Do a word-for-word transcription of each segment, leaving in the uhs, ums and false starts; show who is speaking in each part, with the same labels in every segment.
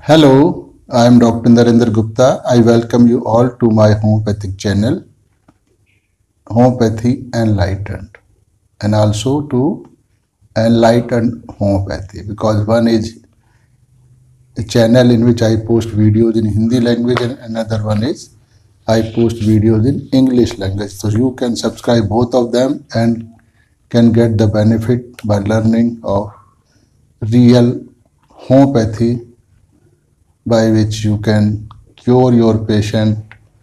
Speaker 1: Hello, I am Doctor Narendra Gupta. I welcome you all to my homeopathic channel, Homeopathy Enlightened, and also to Enlightened Homeopathy, because one is a channel in which I post videos in Hindi language and another one is I post videos in English language. So you can subscribe both of them and can get the benefit by learning of real homeopathy, by which you can cure your patient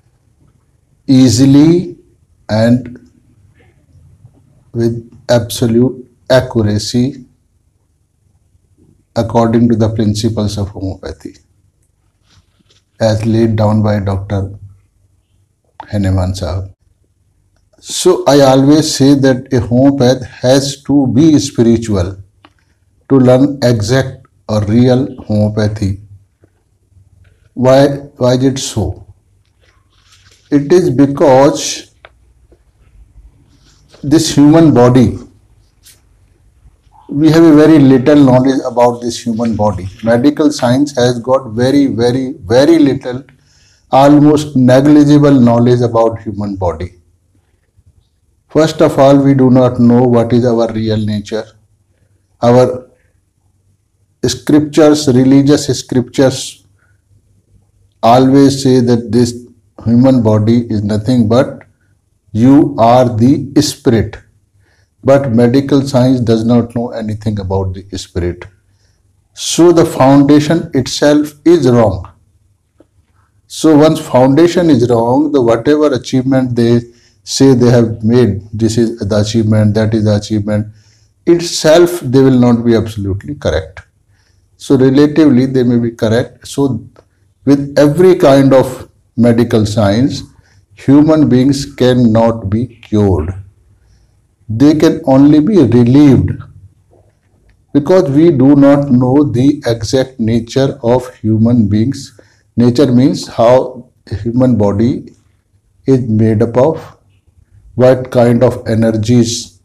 Speaker 1: easily and with absolute accuracy according to the principles of homeopathy as laid down by Doctor Henneman Sahab. So I always say that a homeopath has to be spiritual to learn exact or real homeopathy. Why, why is it so? It is because this human body, we have a very little knowledge about this human body. Medical science has got very, very, very little, almost negligible knowledge about human body. First of all, we do not know what is our real nature. Our scriptures, religious scriptures, always say that this human body is nothing but you are the spirit. But medical science does not know anything about the spirit. So the foundation itself is wrong. So once foundation is wrong, the whatever achievement they say they have made, this is the achievement, that is the achievement, itself they will not be absolutely correct. So relatively they may be correct. So with every kind of medical science, human beings cannot be cured. They can only be relieved because we do not know the exact nature of human beings. Nature means how a human body is made up of, what kind of energies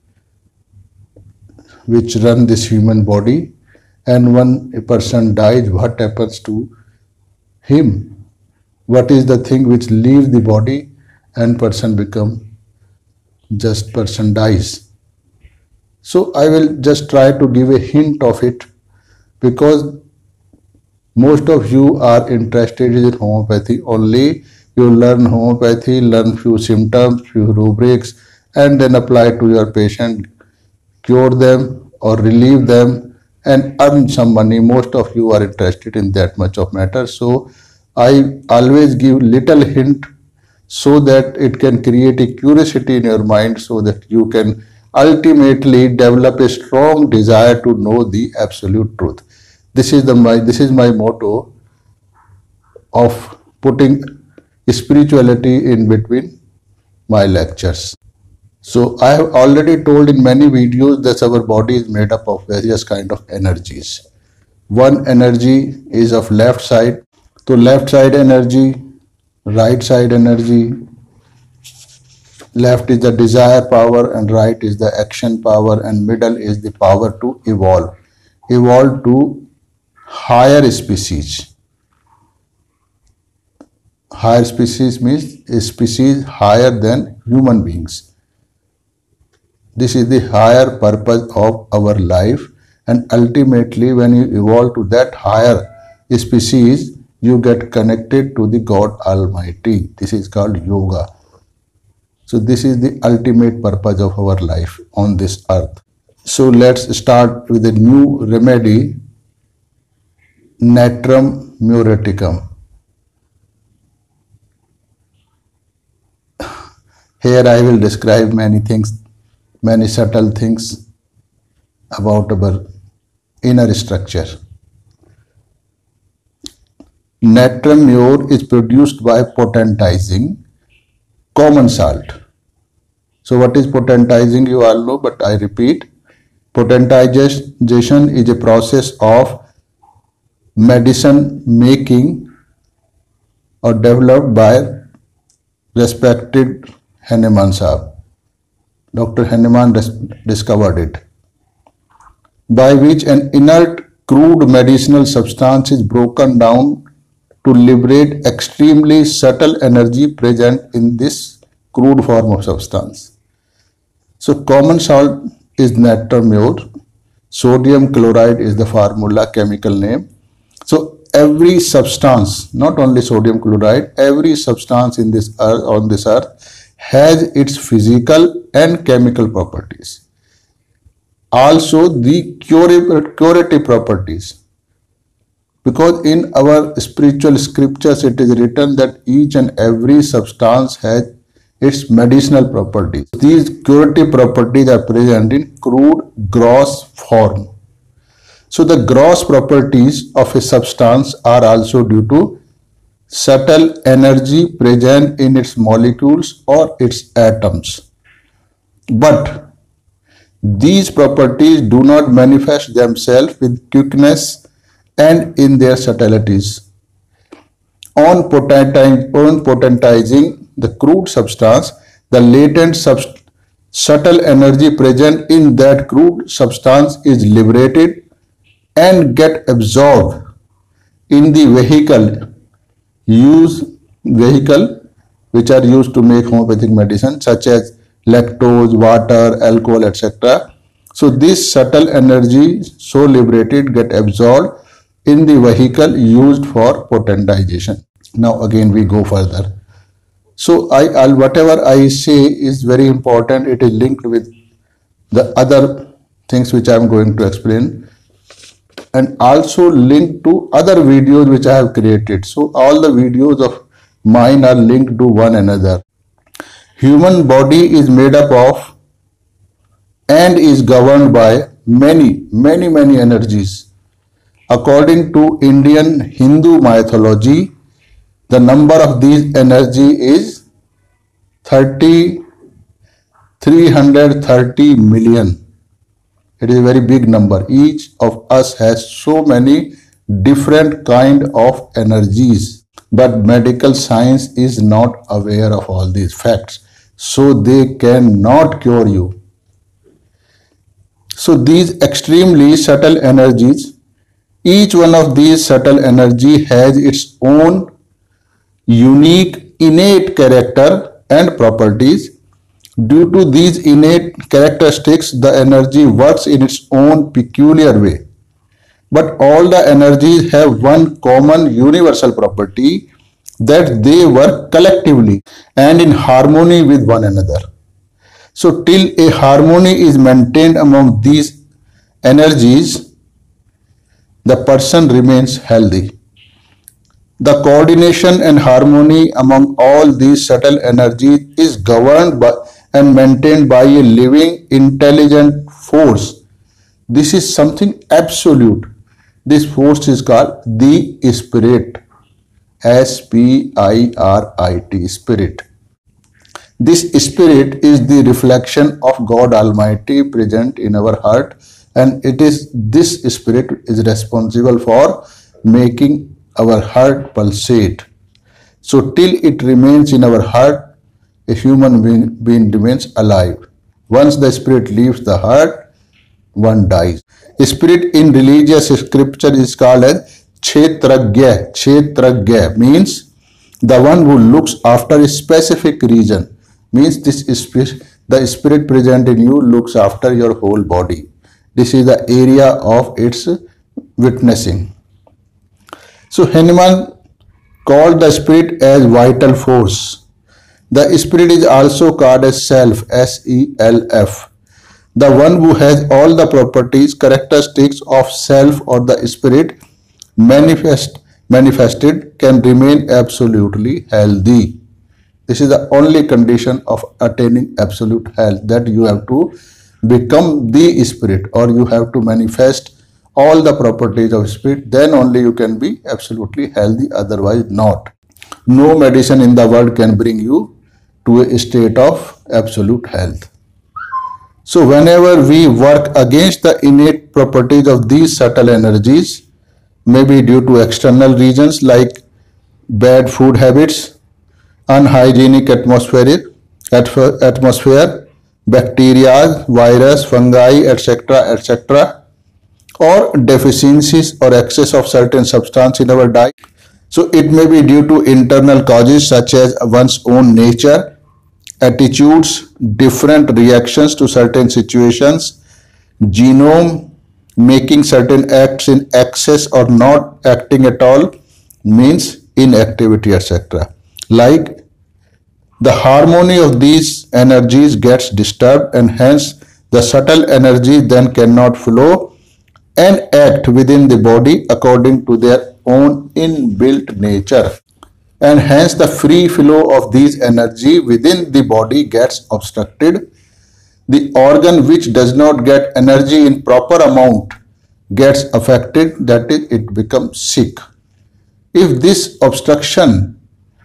Speaker 1: which run this human body, and when a person dies, what happens to him, what is the thing which leaves the body and person become just person dies. So I will just try to give a hint of it because most of you are interested in homeopathy only. You learn homeopathy, learn few symptoms, few rubrics, and then apply to your patient, cure them or relieve them and earn some money. Most of you are interested in that much of matter. So I always give little hint so that it can create a curiosity in your mind so that you can ultimately develop a strong desire to know the absolute truth. This is the my this is my motto of putting spirituality in between my lectures. So I have already told in many videos that our body is made up of various kind of energies. One energy is of left side. So left side energy, right side energy, left is the desire power and right is the action power and middle is the power to evolve. Evolve to higher species. Higher species means a species higher than human beings. This is the higher purpose of our life, and ultimately when you evolve to that higher species, you get connected to the God Almighty. This is called yoga. So this is the ultimate purpose of our life on this earth. So let's start with a new remedy, Natrum muriaticum. Here I will describe many things, many subtle things about our inner structure. Natrum mure is produced by potentizing common salt. So what is potentizing you all know, but I repeat, potentization is a process of medicine making or developed by respected Henneman Sahab. Doctor Henneman discovered it, by which an inert crude medicinal substance is broken down to liberate extremely subtle energy present in this crude form of substance. So common salt is natriumur. Sodium chloride is the formula, chemical name. So every substance, not only sodium chloride, every substance in this earth, on this earth has its physical and chemical properties. Also the curative properties. Because in our spiritual scriptures it is written that each and every substance has its medicinal properties. These curative properties are present in crude gross form. So the gross properties of a substance are also due to subtle energy present in its molecules or its atoms. But these properties do not manifest themselves with quickness and in their subtleties. On potentizing the crude substance, the latent subst subtle energy present in that crude substance is liberated and get absorbed in the vehicle use vehicle which are used to make homeopathic medicine, such as lactose, water, alcohol, et cetera. So this subtle energy so liberated get absorbed in the vehicle used for potentization. Now again we go further. So I, I'll, whatever I say is very important. It is linked with the other things which I am going to explain, and also linked to other videos which I have created. So all the videos of mine are linked to one another. Human body is made up of and is governed by many, many, many energies. According to Indian Hindu mythology, the number of these energy is three hundred thirty million. It is a very big number. Each of us has so many different kind of energies, but medical science is not aware of all these facts, so they cannot cure you. So these extremely subtle energies, each one of these subtle energy has its own unique innate character and properties. Due to these innate characteristics, the energy works in its own peculiar way. But all the energies have one common universal property, that they work collectively and in harmony with one another. So till a harmony is maintained among these energies, the person remains healthy. The coordination and harmony among all these subtle energies is governed by and maintained by a living, intelligent force. This is something absolute. This force is called the Spirit. S P I R I T, Spirit. This Spirit is the reflection of God Almighty present in our heart, and it is this Spirit is responsible for making our heart pulsate. So till it remains in our heart, a human being, being remains alive. Once the spirit leaves the heart, one dies. A spirit in religious scripture is called as Kshetragya. Kshetragya means the one who looks after a specific region. Means this spirit, the spirit present in you looks after your whole body. This is the area of its witnessing. So Hanuman called the spirit as vital force. The spirit is also called as self, S E L F. The one who has all the properties, characteristics of self or the spirit manifest, manifested can remain absolutely healthy. This is the only condition of attaining absolute health, that you have to become the spirit, or you have to manifest all the properties of spirit, then only you can be absolutely healthy, otherwise not. No medicine in the world can bring you to a state of absolute health. So whenever we work against the innate properties of these subtle energies, maybe due to external reasons like bad food habits, unhygienic atmospheric atmosphere, bacteria, virus, fungi, et cetera, et cetera, or deficiencies or excess of certain substance in our diet. So it may be due to internal causes such as one's own nature, attitudes, different reactions to certain situations, genome making certain acts in excess or not acting at all, means inactivity, et cetera. Like the harmony of these energies gets disturbed, and hence the subtle energy then cannot flow and act within the body according to their own inbuilt nature. And hence the free flow of these energy within the body gets obstructed. The organ which does not get energy in proper amount gets affected, that is, it becomes sick. If this obstruction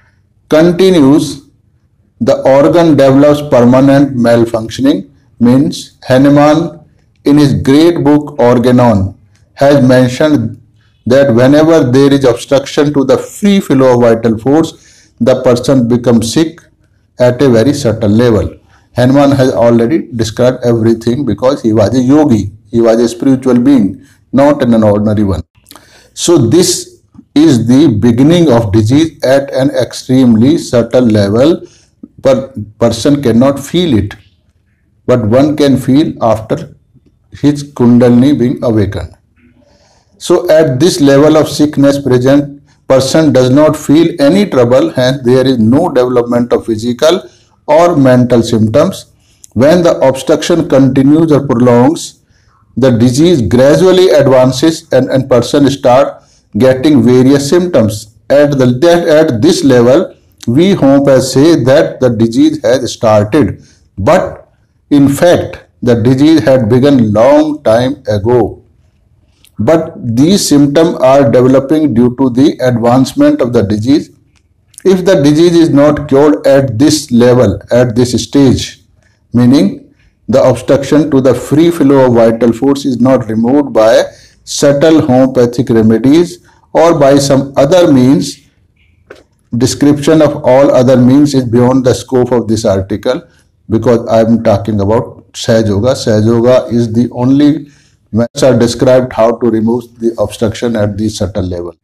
Speaker 1: continues, the organ develops permanent malfunctioning, means Hahnemann in his great book Organon has mentioned that whenever there is obstruction to the free flow of vital force, the person becomes sick at a very subtle level. Hahnemann has already described everything because he was a yogi, he was a spiritual being, not an ordinary one. So this is the beginning of disease at an extremely subtle level, but person cannot feel it, but one can feel after his Kundalini being awakened. So at this level of sickness present, person does not feel any trouble, hence there is no development of physical or mental symptoms. When the obstruction continues or prolongs, the disease gradually advances and, and person start getting various symptoms. At, the, at this level, we homeopaths say that the disease has started, but in fact, the disease had begun long time ago. But these symptoms are developing due to the advancement of the disease. If the disease is not cured at this level, at this stage, meaning the obstruction to the free flow of vital force is not removed by subtle homeopathic remedies or by some other means, description of all other means is beyond the scope of this article, because I am talking about Sahaj Yoga. Sahaj Yoga is the only methods are described how to remove the obstruction at the subtle level.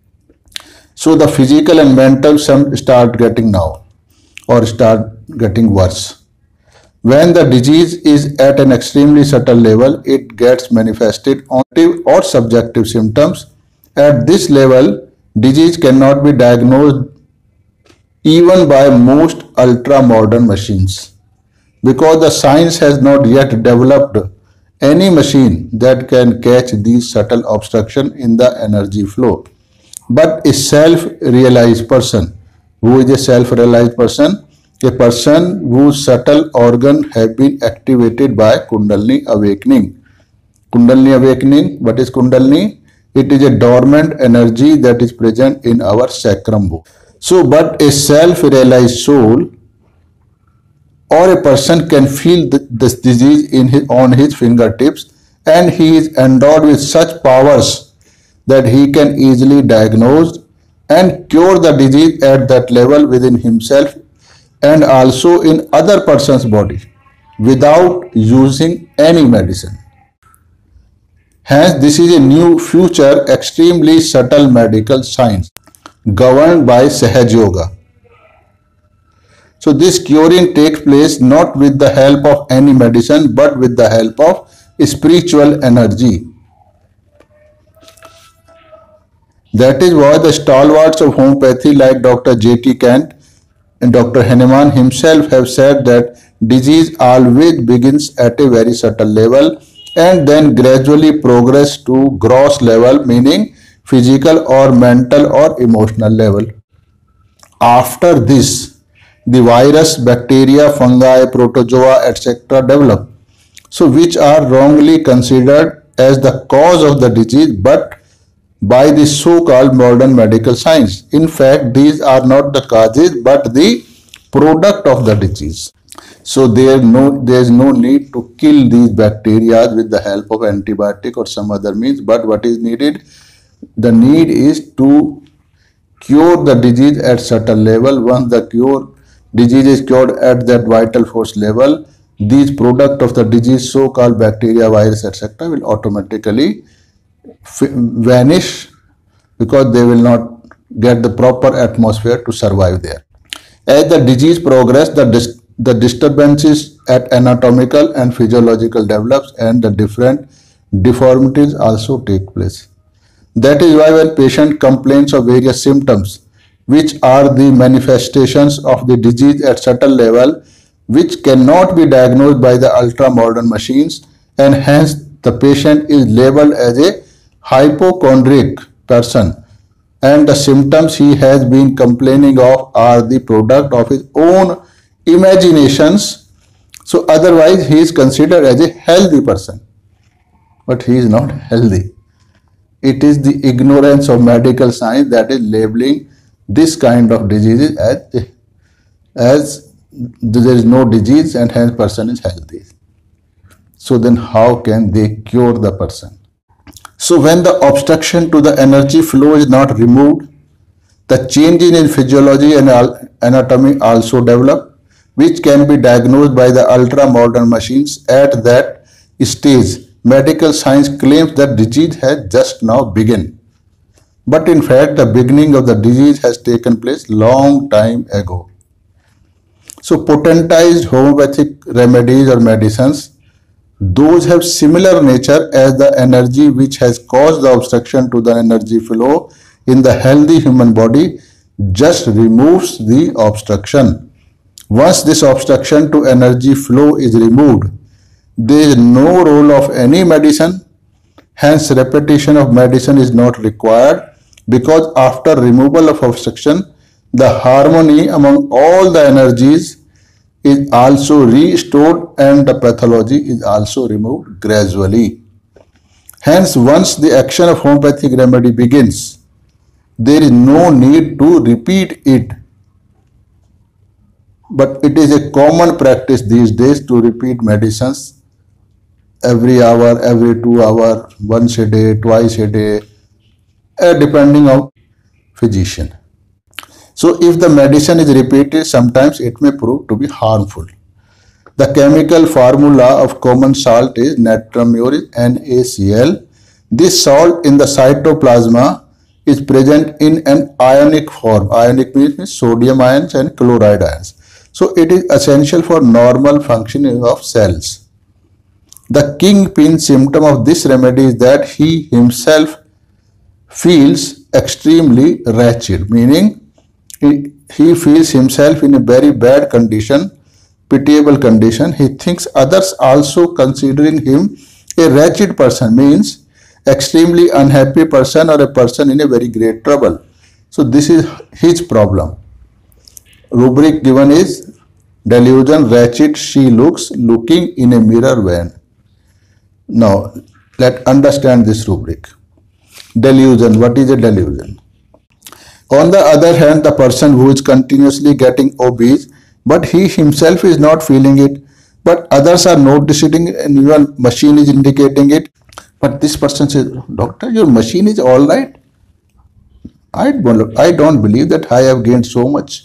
Speaker 1: So the physical and mental some start getting now or start getting worse. When the disease is at an extremely subtle level, it gets manifested on objective or subjective symptoms. At this level, disease cannot be diagnosed even by most ultra-modern machines, because the science has not yet developed any machine that can catch these subtle obstruction in the energy flow. But a self-realized person, who is a self-realized person? A person whose subtle organ have been activated by Kundalini awakening. Kundalini awakening, what is Kundalini? It is a dormant energy that is present in our sacrum bone. So, but a self-realized soul or a person can feel this disease in his, on his fingertips, and he is endowed with such powers that he can easily diagnose and cure the disease at that level within himself and also in other person's body without using any medicine. Hence, this is a new future extremely subtle medical science governed by Sahaj Yoga. So this curing takes place not with the help of any medicine but with the help of spiritual energy. That is why the stalwarts of homeopathy like Doctor J T Kent and Doctor Hahnemann himself have said that disease always begins at a very subtle level and then gradually progress to gross level, meaning physical or mental or emotional level. After this, the virus, bacteria, fungi, protozoa, et cetera develop, so which are wrongly considered as the cause of the disease but by the so-called modern medical science. In fact, these are not the causes but the product of the disease. So there no there is no need to kill these bacteria with the help of antibiotic or some other means, but what is needed? The need is to cure the disease at certain level. Once the cure disease is cured at that vital force level, these product of the disease, so-called bacteria, virus, et cetera will automatically vanish because they will not get the proper atmosphere to survive there. As the disease progresses, the, dis the disturbances at anatomical and physiological develops and the different deformities also take place. That is why when patient complains of various symptoms, which are the manifestations of the disease at subtle level, which cannot be diagnosed by the ultra-modern machines, and hence the patient is labeled as a hypochondriac person, and the symptoms he has been complaining of are the product of his own imaginations. So otherwise he is considered as a healthy person, but he is not healthy. It is the ignorance of medical science that is labeling this kind of diseases as, as there is no disease and hence person is healthy. So then how can they cure the person? So when the obstruction to the energy flow is not removed, the changes in physiology and anatomy also develop, which can be diagnosed by the ultra-modern machines. At that stage, medical science claims that disease has just now begun. But in fact, the beginning of the disease has taken place long time ago. So potentized homeopathic remedies or medicines, those have similar nature as the energy which has caused the obstruction to the energy flow in the healthy human body, just removes the obstruction. Once this obstruction to energy flow is removed, there is no role of any medicine, hence repetition of medicine is not required, because after removal of obstruction, the harmony among all the energies is also restored and the pathology is also removed gradually. Hence, once the action of homeopathic remedy begins, there is no need to repeat it. But it is a common practice these days to repeat medicines every hour, every two hours, once a day, twice a day, depending on physician. So if the medicine is repeated, sometimes it may prove to be harmful. The chemical formula of common salt is natrium urate, NaCl. This salt in the cytoplasma is present in an ionic form. Ionic means sodium ions and chloride ions. So it is essential for normal functioning of cells. The kingpin symptom of this remedy is that he himself feels extremely wretched, meaning he, he feels himself in a very bad condition, pitiable condition. He thinks others also considering him a wretched person, means extremely unhappy person or a person in a very great trouble. So this is his problem. Rubric given is delusion, wretched she looks, looking in a mirror when. Now, let's understand this rubric. Delusion. What is a delusion? On the other hand, the person who is continuously getting obese, but he himself is not feeling it, but others are noticing and your machine is indicating it. But this person says, doctor, your machine is all right. I don't, I don't believe that I have gained so much.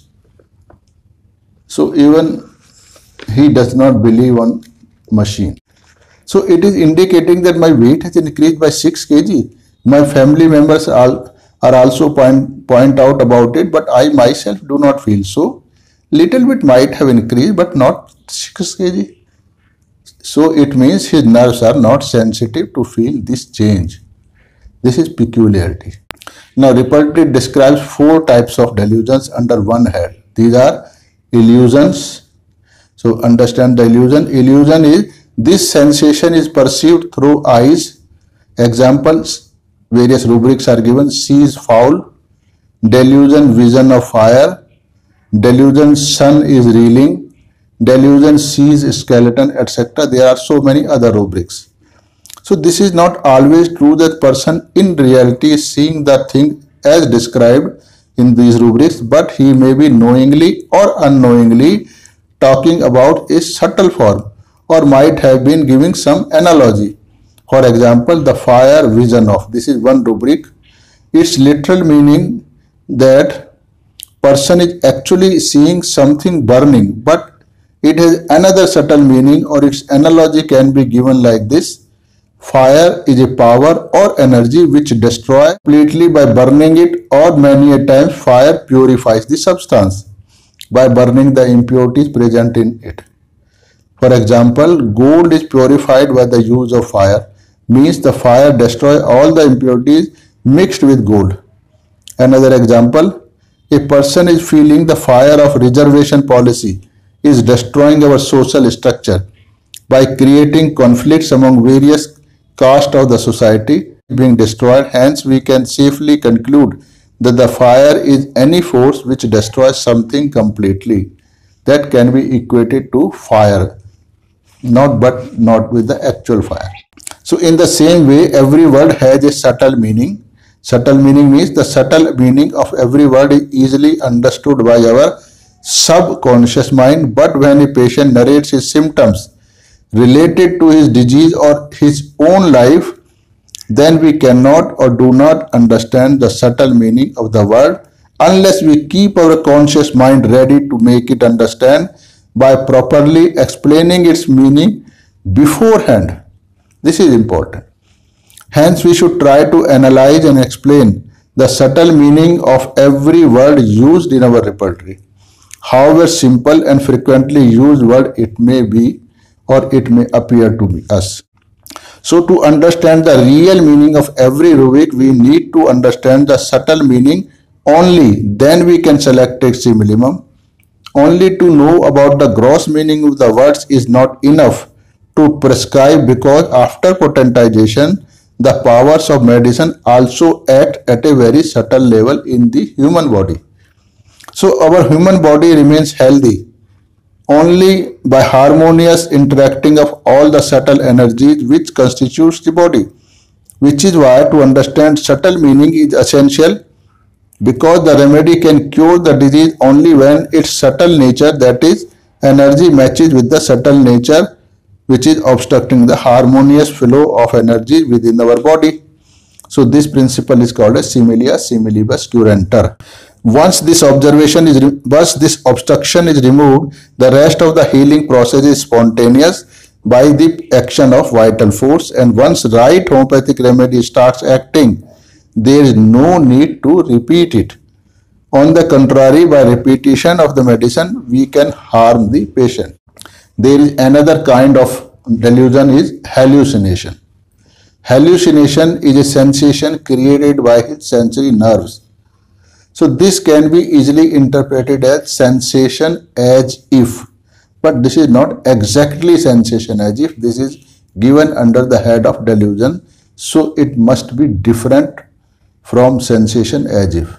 Speaker 1: So even he does not believe on machine. So it is indicating that my weight has increased by six kilograms. My family members are, are also point, point out about it, but I myself do not feel so. Little bit might have increased, but not six kilograms. So it means his nerves are not sensitive to feel this change. This is peculiarity. Now Ripperty describes four types of delusions under one head. These are illusions. So understand the illusion. Illusion is this sensation is perceived through eyes. Examples, various rubrics are given. Sees foul, delusion vision of fire, delusion sun is reeling, delusion sees skeleton, et cetera. There are so many other rubrics. So this is not always true that person in reality is seeing the thing as described in these rubrics, but he may be knowingly or unknowingly talking about a subtle form, or might have been giving some analogy. For example, the fire vision of. This is one rubric. Its literal meaning that person is actually seeing something burning, but it has another subtle meaning, or its analogy can be given like this. Fire is a power or energy which destroys completely by burning it, or many a times fire purifies the substance by burning the impurities present in it. For example, gold is purified by the use of fire, means the fire destroys all the impurities mixed with gold. Another example, a person is feeling the fire of reservation policy is destroying our social structure by creating conflicts among various castes of the society being destroyed. Hence, we can safely conclude that the fire is any force which destroys something completely. That can be equated to fire, not but not with the actual fire. So in the same way, every word has a subtle meaning. Subtle meaning means the subtle meaning of every word is easily understood by our subconscious mind, but when a patient narrates his symptoms related to his disease or his own life, then we cannot or do not understand the subtle meaning of the word unless we keep our conscious mind ready to make it understand by properly explaining its meaning beforehand. This is important. Hence, we should try to analyze and explain the subtle meaning of every word used in our repertory. However simple and frequently used word it may be or it may appear to be us. So to understand the real meaning of every rubric, we need to understand the subtle meaning only. Then we can select a simillimum. Only to know about the gross meaning of the words is not enough to prescribe, because after potentization, the powers of medicine also act at a very subtle level in the human body. So our human body remains healthy only by harmonious interacting of all the subtle energies which constitutes the body, which is why to understand subtle meaning is essential, because the remedy can cure the disease only when its subtle nature, that is energy, matches with the subtle nature which is obstructing the harmonious flow of energy within our body. So this principle is called as similia similibus curantur. Once this observation is, once this obstruction is removed, the rest of the healing process is spontaneous by the action of vital force, and once right homeopathic remedy starts acting, there is no need to repeat it. On the contrary, by repetition of the medicine, we can harm the patient. There is another kind of delusion, is hallucination. Hallucination is a sensation created by his sensory nerves. So this can be easily interpreted as sensation as if, but this is not exactly sensation as if. This is given under the head of delusion, so it must be different from sensation as if.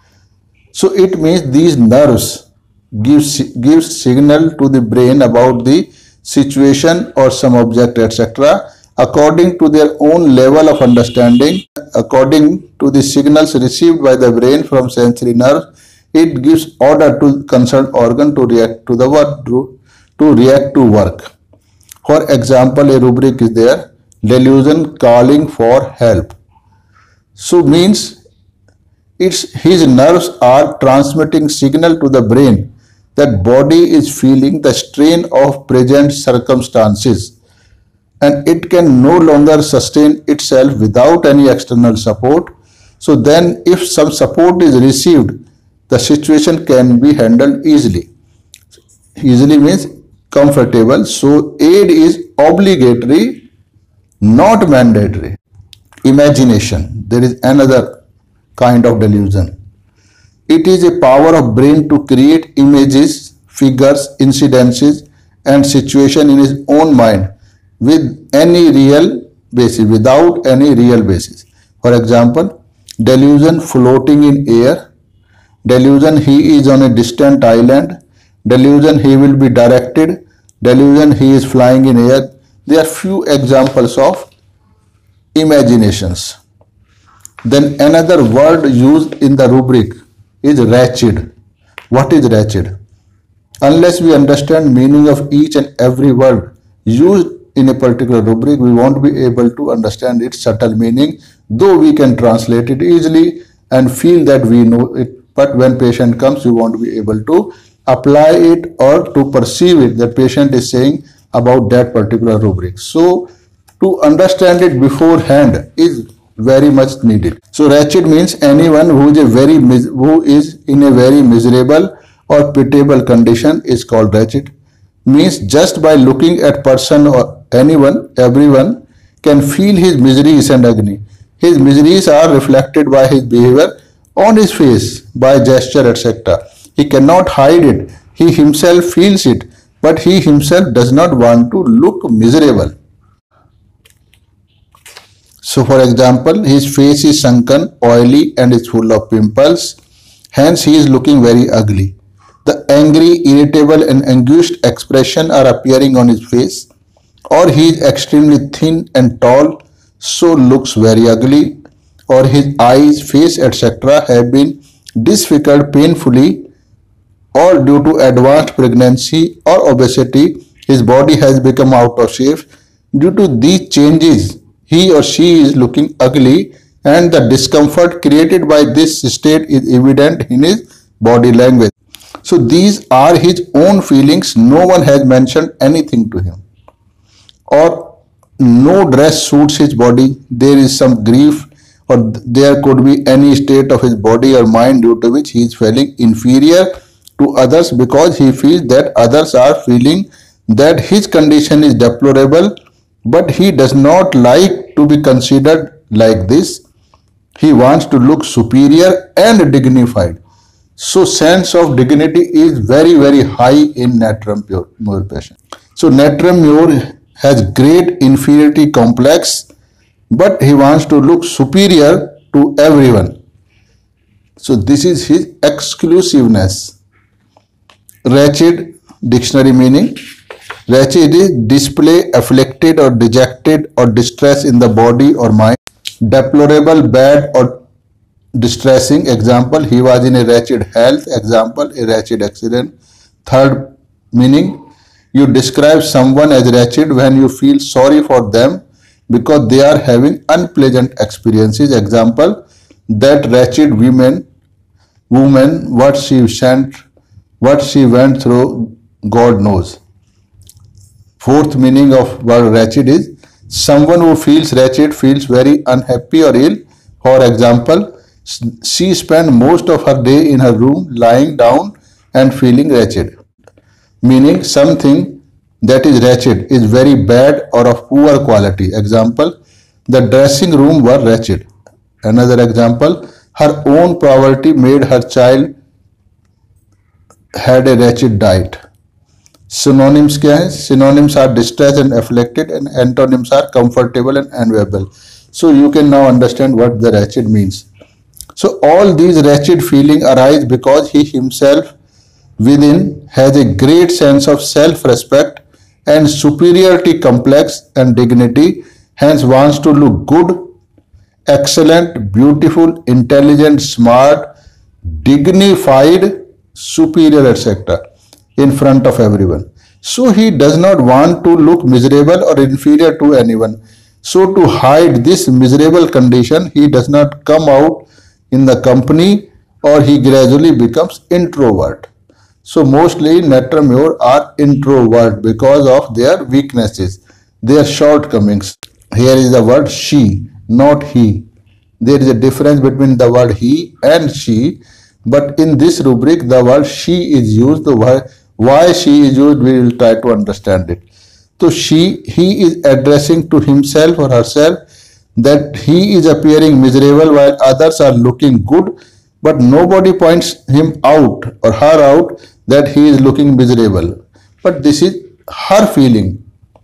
Speaker 1: So it means these nerves gives gives signal to the brain about the situation or some object, et cetera, according to their own level of understanding. According to the signals received by the brain from sensory nerves, it gives order to concerned organ to react to the work, to, to react to work. For example, a rubric is there, delusion calling for help. So means it's his nerves are transmitting signal to the brain that body is feeling the strain of present circumstances, and it can no longer sustain itself without any external support. So then if some support is received, the situation can be handled easily. Easily means comfortable. So aid is obligatory, not mandatory. Imagination. There is another kind of delusion. It is a power of brain to create images, figures, incidences and situation in his own mind with any real basis, without any real basis. For example, delusion floating in air, delusion he is on a distant island, delusion he will be directed, delusion he is flying in air. There are few examples of imaginations. Then another word used in the rubric is wretched. What is wretched? Unless we understand meaning of each and every word used in a particular rubric, we won't be able to understand its subtle meaning, though we can translate it easily and feel that we know it. But when patient comes, we won't be able to apply it or to perceive it. The patient is saying about that particular rubric. So To understand it beforehand is very much needed. So wretched means anyone who is a very who is in a very miserable or pitiable condition is called wretched. Means just by looking at person or anyone, everyone can feel his miseries and agony. His miseries are reflected by his behavior on his face, by gesture, et cetera. He cannot hide it. He himself feels it, but he himself does not want to look miserable. So for example, his face is sunken, oily and is full of pimples. Hence he is looking very ugly. The angry, irritable and anguished expression are appearing on his face. Or he is extremely thin and tall, so looks very ugly. Or his eyes, face, et cetera have been disfigured painfully, or due to advanced pregnancy or obesity, his body has become out of shape. Due to these changes, he or she is looking ugly, and the discomfort created by this state is evident in his body language. So these are his own feelings. No one has mentioned anything to him. Or no dress suits his body. There is some grief, or there could be any state of his body or mind due to which he is feeling inferior to others, because he feels that others are feeling that his condition is deplorable, but he does not like to be considered like this. He wants to look superior and dignified. So sense of dignity is very very high in Natrum Mure patient. So Natrum Mure has great inferiority complex, but he wants to look superior to everyone. So this is his exclusiveness. Wretched, dictionary meaning: wretched is display afflicted or dejected or distress in the body or mind. Deplorable, bad or distressing. Example, he was in a wretched health. Example, a wretched accident. Third meaning, you describe someone as wretched when you feel sorry for them because they are having unpleasant experiences. Example, that wretched woman, woman, what she sent, what she went through, God knows. Fourth meaning of word wretched is someone who feels wretched feels very unhappy or ill. For example, she spent most of her day in her room lying down and feeling wretched. Meaning something that is wretched is very bad or of poor quality. Example, the dressing room was wretched. Another example, her own poverty made her child had a wretched diet. Synonyms क्या है? Synonyms are distressed and afflicted, and antonyms are comfortable and enviable. So you can now understand what the wretched means. So all these wretched feelings arise because he himself within has a great sense of self-respect and superiority complex and dignity, hence wants to look good, excellent, beautiful, intelligent, smart, dignified, superior, et cetera in front of everyone. So he does not want to look miserable or inferior to anyone. So to hide this miserable condition, he does not come out in the company, or he gradually becomes introvert. So mostly Natrum Mure are introvert because of their weaknesses, their shortcomings. Here is the word she, not he. There is a difference between the word he and she, but in this rubric the word she is used. Why she is used, we will try to understand it. So she, he is addressing to himself or herself that he is appearing miserable while others are looking good, but nobody points him out or her out that he is looking miserable. But this is her feeling.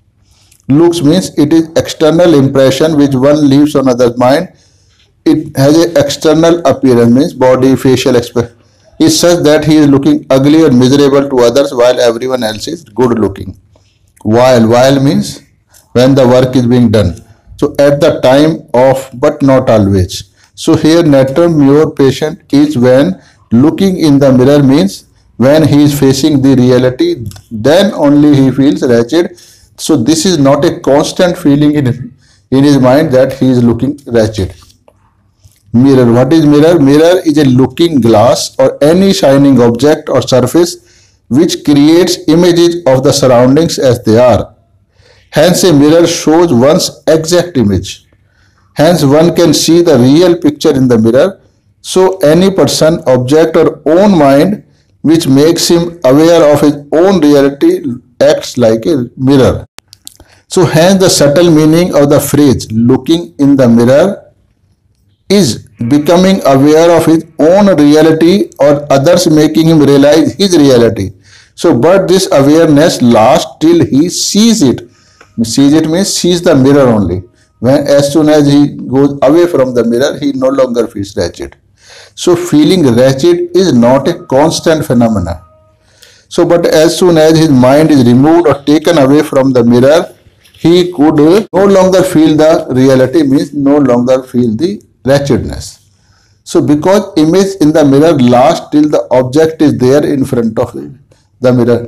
Speaker 1: Looks means it is external impression which one leaves on others' mind. It has an external appearance, means body, facial expression is such that he is looking ugly or miserable to others while everyone else is good looking. While, while means when the work is being done. So at the time of, but not always. So here Natrum Mure patient is when looking in the mirror, means when he is facing the reality, then only he feels wretched. So this is not a constant feeling in, in his mind that he is looking wretched. Mirror. What is mirror? Mirror is a looking glass or any shining object or surface which creates images of the surroundings as they are. Hence, a mirror shows one's exact image. Hence, one can see the real picture in the mirror. So, any person, object, or own mind which makes him aware of his own reality acts like a mirror. So, hence, the subtle meaning of the phrase looking in the mirror is becoming aware of his own reality or others making him realize his reality. So, but this awareness lasts till he sees it. Sees it means sees the mirror only. When as soon as he goes away from the mirror, he no longer feels wretched. So, feeling wretched is not a constant phenomena. So, but as soon as his mind is removed or taken away from the mirror, he could no longer feel the reality, means no longer feel the wretchedness. So, because image in the mirror lasts till the object is there in front of the mirror.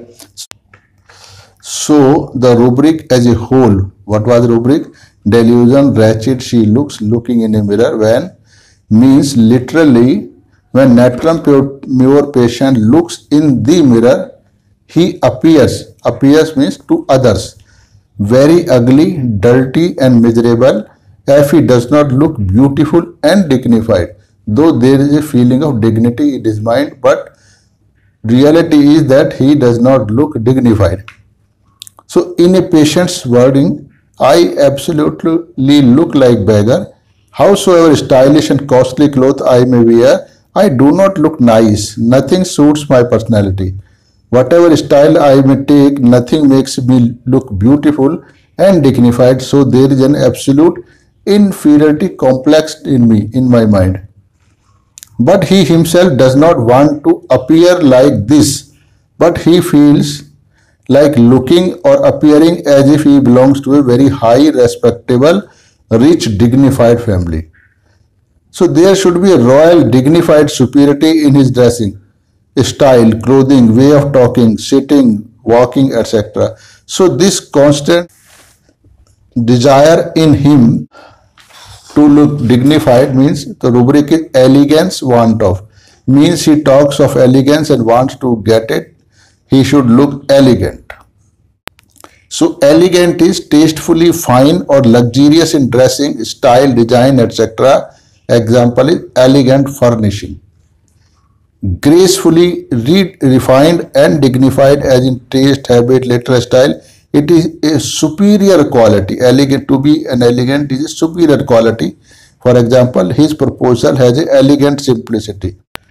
Speaker 1: So, the rubric as a whole, what was the rubric? Delusion, wretched, she looks, looking in a mirror, when means literally when natural pure patient looks in the mirror, he appears, appears means to others, very ugly, dirty and miserable, if he does not look beautiful and dignified. Though there is a feeling of dignity in his mind, but reality is that he does not look dignified. So, in a patient's wording, I absolutely look like beggar. Howsoever stylish and costly clothes I may wear, I do not look nice. Nothing suits my personality. Whatever style I may take, nothing makes me look beautiful and dignified. So, there is an absolute inferiority complex in me, in my mind. But he himself does not want to appear like this, but he feels like looking or appearing as if he belongs to a very high, respectable, rich, dignified family. So there should be a royal, dignified superiority in his dressing, style, clothing, way of talking, sitting, walking, et cetera. So this constant desire in him to look dignified means the rubric is elegance, want of. Means he talks of elegance and wants to get it. He should look elegant. So elegant is tastefully fine or luxurious in dressing, style, design, et cetera. Example is elegant furnishing. Gracefully re refined and dignified as in taste, habit, literal style. It is a superior quality. Elegant, to be an elegant is a superior quality. For example, his proposal has an elegant simplicity.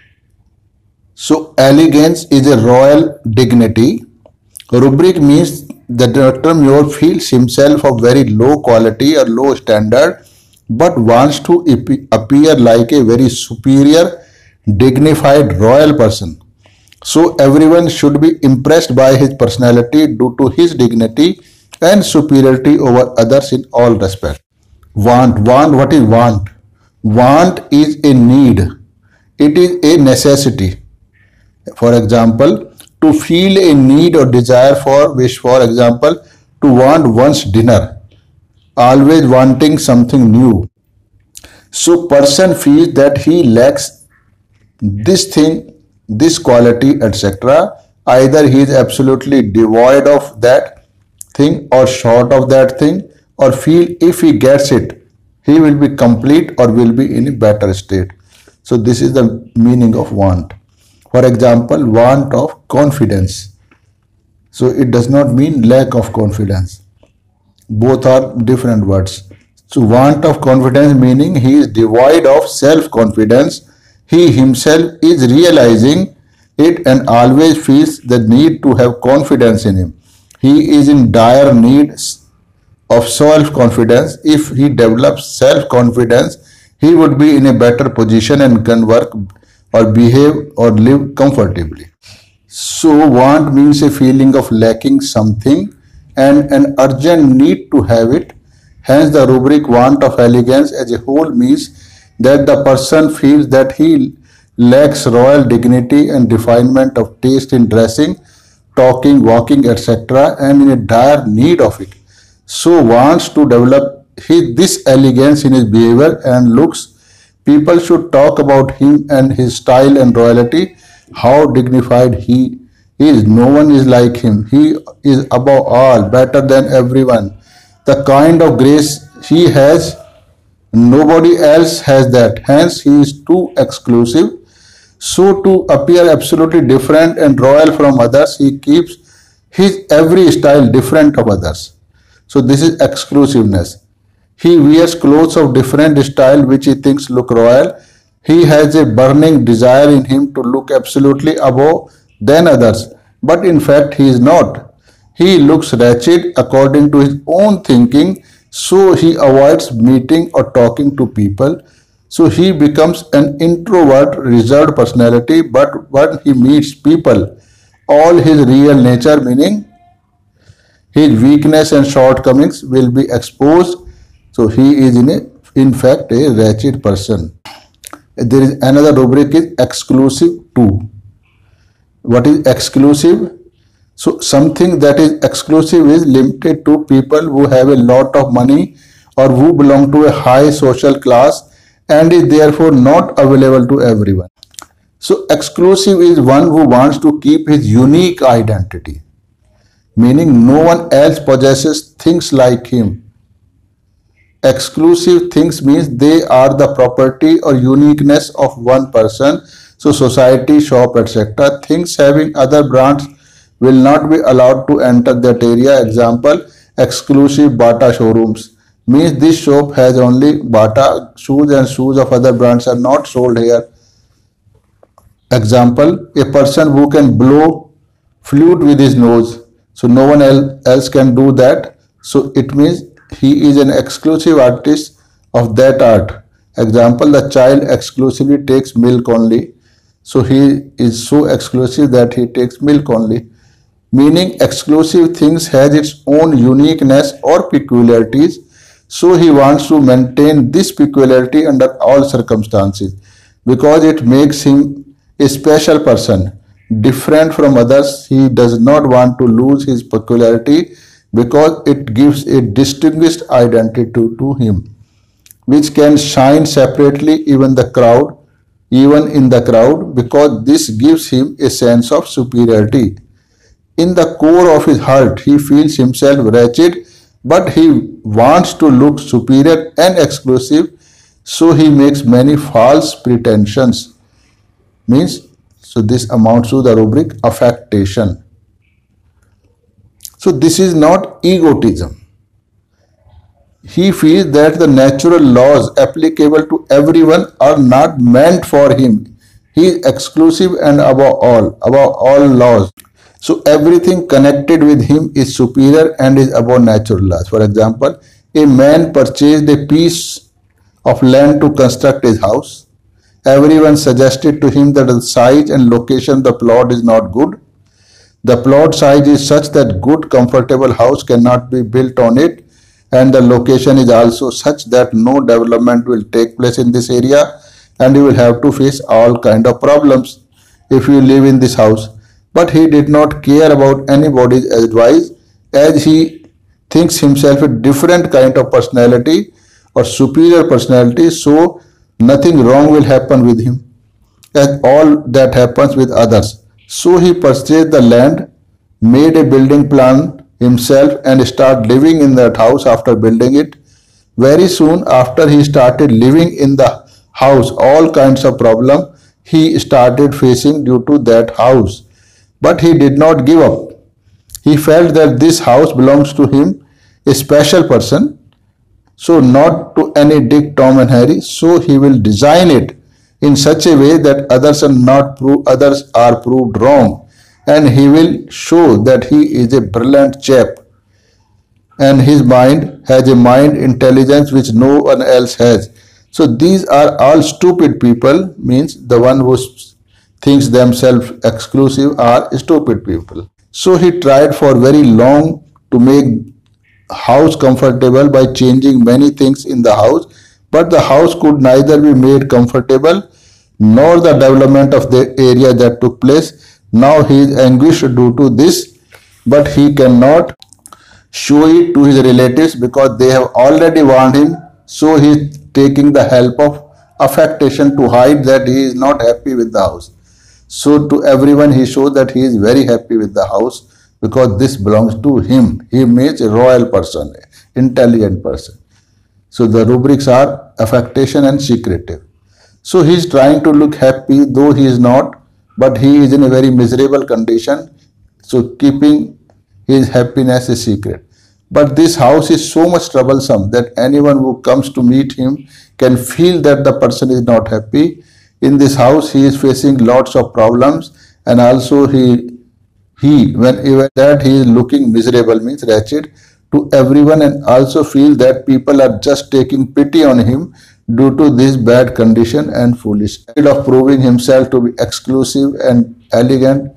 Speaker 1: So elegance is a royal dignity. Rubric means the Doctor Muir feels himself of very low quality or low standard, but wants to appear like a very superior, dignified royal person. So everyone should be impressed by his personality due to his dignity and superiority over others in all respects. Want. Want. What is want? Want is a need. It is a necessity. For example, to feel a need or desire for, wish for example, to want one's dinner, always wanting something new. So person feels that he lacks this thing, this quality, et cetera. Either he is absolutely devoid of that thing or short of that thing, or feel if he gets it, he will be complete or will be in a better state. So this is the meaning of want. For example, want of confidence. So it does not mean lack of confidence. Both are different words. So want of confidence meaning he is devoid of self-confidence. He himself is realizing it and always feels the need to have confidence in him. He is in dire need of self-confidence. If he develops self-confidence, he would be in a better position and can work or behave or live comfortably. So want means a feeling of lacking something and an urgent need to have it. Hence the rubric want of elegance as a whole means that the person feels that he lacks royal dignity and refinement of taste in dressing, talking, walking, et cetera, and in a dire need of it. So wants to develop his, this elegance in his behavior and looks. People should talk about him and his style and royalty, how dignified he is. No one is like him. He is above all, better than everyone. The kind of grace he has, nobody else has that. Hence, he is too exclusive. So, to appear absolutely different and royal from others, he keeps his every style different of others. So, this is exclusiveness. He wears clothes of different style which he thinks look royal. He has a burning desire in him to look absolutely above than others, but in fact he is not. He looks wretched according to his own thinking, so he avoids meeting or talking to people. So he becomes an introvert, reserved personality, but when he meets people, all his real nature, meaning his weakness and shortcomings, will be exposed. So he is in, a, in fact a wretched person. There is another rubric is exclusive too. What is exclusive? So something that is exclusive is limited to people who have a lot of money or who belong to a high social class and is therefore not available to everyone. So exclusive is one who wants to keep his unique identity, meaning no one else possesses things like him. Exclusive things means they are the property or uniqueness of one person. So society, shop, et cetera. Things having other brands will not be allowed to enter that area. Example, exclusive Bata showrooms means this shop has only Bata shoes and shoes of other brands are not sold here. Example, a person who can blow flute with his nose. So no one else can do that. So it means he is an exclusive artist of that art. Example, the child exclusively takes milk only. So he is so exclusive that he takes milk only. Meaning exclusive things has its own uniqueness or peculiarities. So he wants to maintain this peculiarity under all circumstances because it makes him a special person, different from others. He does not want to lose his peculiarity because it gives a distinguished identity to, to him, which can shine separately even the crowd, even in the crowd, because this gives him a sense of superiority. In the core of his heart, he feels himself wretched, but he wants to look superior and exclusive, so he makes many false pretensions. Means, so this amounts to the rubric affectation. So this is not egotism. He feels that the natural laws applicable to everyone are not meant for him. He is exclusive and above all, above all laws. So everything connected with him is superior and is above natural laws. For example, a man purchased a piece of land to construct his house. Everyone suggested to him that the size and location of the plot is not good. The plot size is such that good, comfortable house cannot be built on it, and the location is also such that no development will take place in this area, and you will have to face all kind of problems if you live in this house. But he did not care about anybody's advice, as he thinks himself a different kind of personality or superior personality, so nothing wrong will happen with him, as all that happens with others. So he purchased the land, made a building plan himself and started living in that house after building it. Very soon after he started living in the house, all kinds of problems he started facing due to that house. But he did not give up. He felt that this house belongs to him, a special person, so not to any Dick, Tom and Harry. So he will design it in such a way that others are not pro- others are proved wrong, and he will show that he is a brilliant chap, and his mind has a mind intelligence which no one else has. So these are all stupid people, means the one who thinks themselves exclusive are stupid people. So he tried for very long to make house comfortable by changing many things in the house, but the house could neither be made comfortable nor the development of the area that took place. Now he is anguished due to this, but he cannot show it to his relatives because they have already warned him. So he is taking the help of affectation to hide that he is not happy with the house. So to everyone he shows that he is very happy with the house because this belongs to him. He is a royal person, intelligent person. So the rubrics are affectation and secretive. So he is trying to look happy, though he is not, but he is in a very miserable condition. So keeping his happiness a secret. But this house is so much troublesome that anyone who comes to meet him can feel that the person is not happy. In this house, he is facing lots of problems, and also he he when even that he is looking miserable, means wretched to everyone, and also feel that people are just taking pity on him due to this bad condition and foolish. Instead of proving himself to be exclusive and elegant,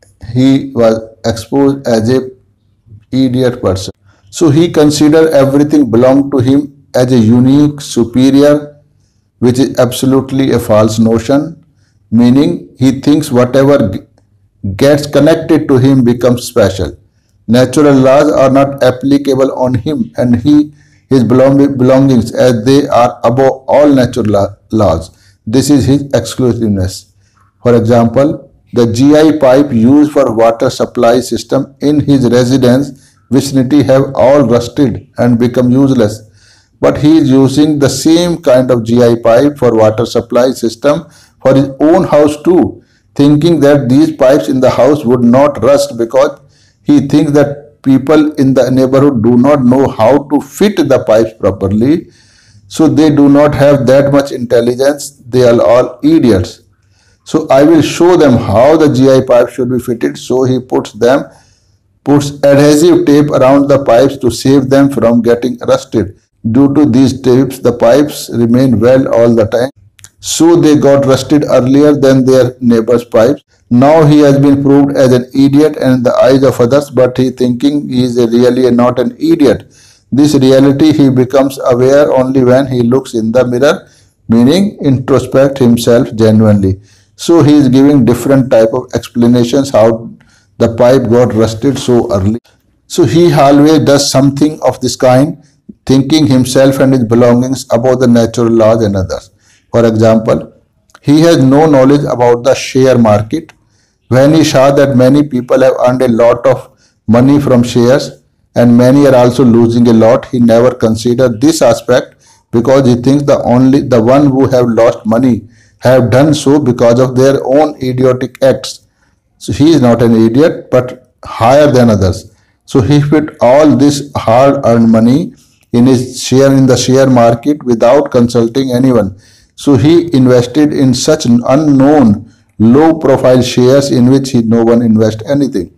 Speaker 1: he was exposed as a idiot person. So he considered everything belonged to him as a unique, superior, which is absolutely a false notion, meaning he thinks whatever gets connected to him becomes special. Natural laws are not applicable on him and he his belongings as they are above all natural laws. This is his exclusiveness. For example, the G I pipe used for water supply system in his residence vicinity have all rusted and become useless. But he is using the same kind of G I pipe for water supply system for his own house too, thinking that these pipes in the house would not rust because he thinks that people in the neighborhood do not know how to fit the pipes properly. So they do not have that much intelligence. They are all idiots. So I will show them how the G I pipe should be fitted. So he puts them puts adhesive tape around the pipes to save them from getting rusted. Due to these tapes, the pipes remain well all the time. So they got rusted earlier than their neighbor's pipes. Now he has been proved as an idiot in the eyes of others, but he thinking he is really not an idiot. This reality he becomes aware only when he looks in the mirror, meaning introspect himself genuinely. So he is giving different type of explanations how the pipe got rusted so early. So he always does something of this kind, thinking himself and his belongings above the natural laws and others. For example, he has no knowledge about the share market. When he saw that many people have earned a lot of money from shares and many are also losing a lot, he never considered this aspect because he thinks the only the one who have lost money have done so because of their own idiotic acts. So he is not an idiot but higher than others. So he put all this hard earned money in his share in the share market without consulting anyone. So he invested in such unknown low profile shares in which he, no one invest anything.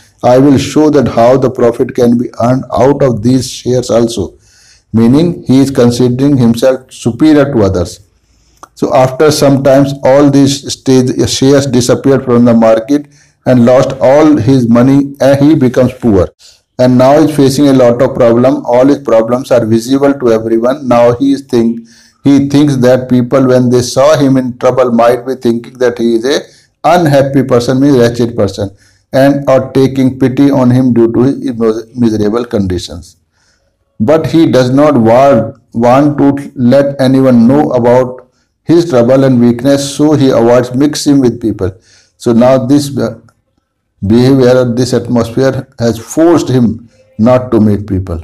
Speaker 1: I will show that how the profit can be earned out of these shares also, meaning he is considering himself superior to others. So after some times all these shares disappeared from the market and lost all his money and he becomes poor. And now he is facing a lot of problem. All his problems are visible to everyone. Now he is think he thinks that people when they saw him in trouble might be thinking that he is a unhappy person, means wretched person, and are taking pity on him due to his miserable conditions. But he does not want, want to let anyone know about his trouble and weakness, so he avoids mixing with people. So now this behavior, this atmosphere has forced him not to meet people.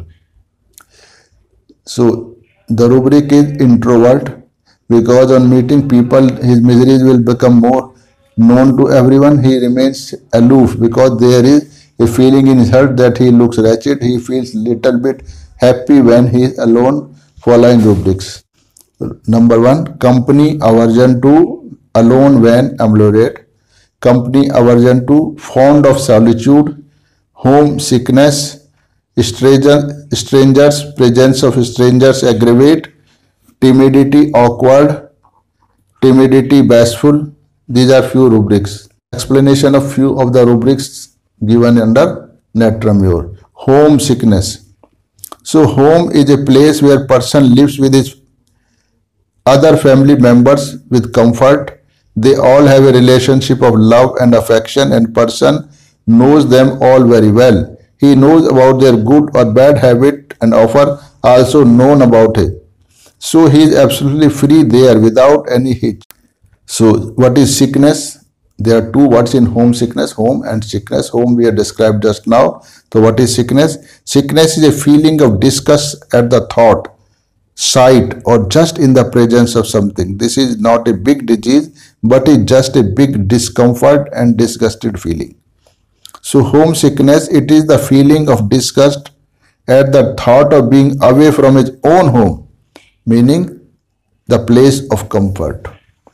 Speaker 1: So the rubric is introvert because on meeting people his miseries will become more known to everyone. He remains aloof because there is a feeling in his heart that he looks wretched. He feels little bit happy when he is alone. Following rubrics. Number one, company aversion to, alone when amulate. Company aversion to, fond of solitude, home sickness, stranger, strangers, presence of strangers aggravate, timidity awkward, timidity bashful. These are few rubrics. Explanation of few of the rubrics given under Natramure. Home sickness. So home is a place where person lives with his other family members with comfort. They all have a relationship of love and affection and person knows them all very well. He knows about their good or bad habit and often also known about it. So he is absolutely free there without any hitch. So what is sickness? there are two words in homesickness, home and sickness. Home we have described just now. So what is sickness? Sickness is a feeling of disgust at the thought, sight, or just in the presence of something. This is not a big disease, but it's just a big discomfort and disgusted feeling. So homesickness, it is the feeling of disgust at the thought of being away from his own home, meaning the place of comfort.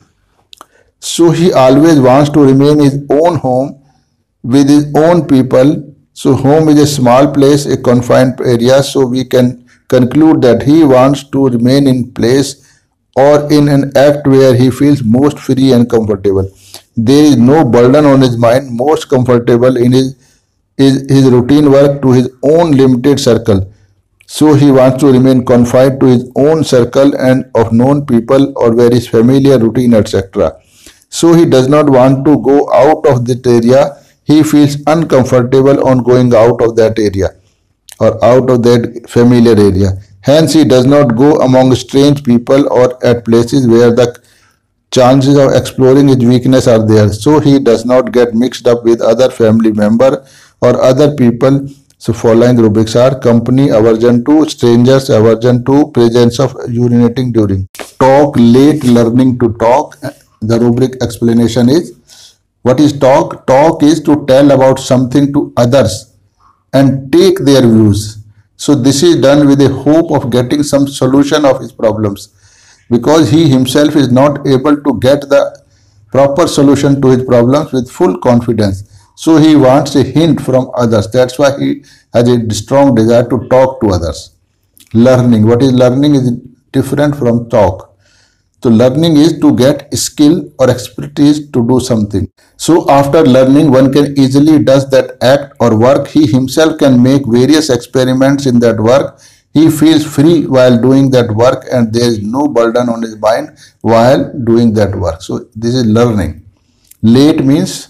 Speaker 1: So he always wants to remain in his own home with his own people. So home is a small place, a confined area. So we can conclude that he wants to remain in place or in an act where he feels most free and comfortable. There is no burden on his mind, most comfortable in his, his, his routine work to his own limited circle. So he wants to remain confined to his own circle and of known people or where his familiar routine, et cetera. So he does not want to go out of that area. He feels uncomfortable on going out of that area or out of that familiar area. Hence he does not go among strange people or at places where the chances of exploring his weakness are there. So he does not get mixed up with other family member or other people. So following rubrics are company, aversion to, strangers, aversion to, presence of urinating during. Talk, late learning to talk. The rubric explanation is, what is talk? Talk is to tell about something to others and take their views. So this is done with a hope of getting some solution of his problems, because he himself is not able to get the proper solution to his problems with full confidence. So he wants a hint from others. That's why he has a strong desire to talk to others. Learning. What is learning is different from talk. So learning is to get skill or expertise to do something. So after learning, one can easily does that act or work. He himself can make various experiments in that work. He feels free while doing that work and there is no burden on his mind while doing that work. So this is learning. Late means,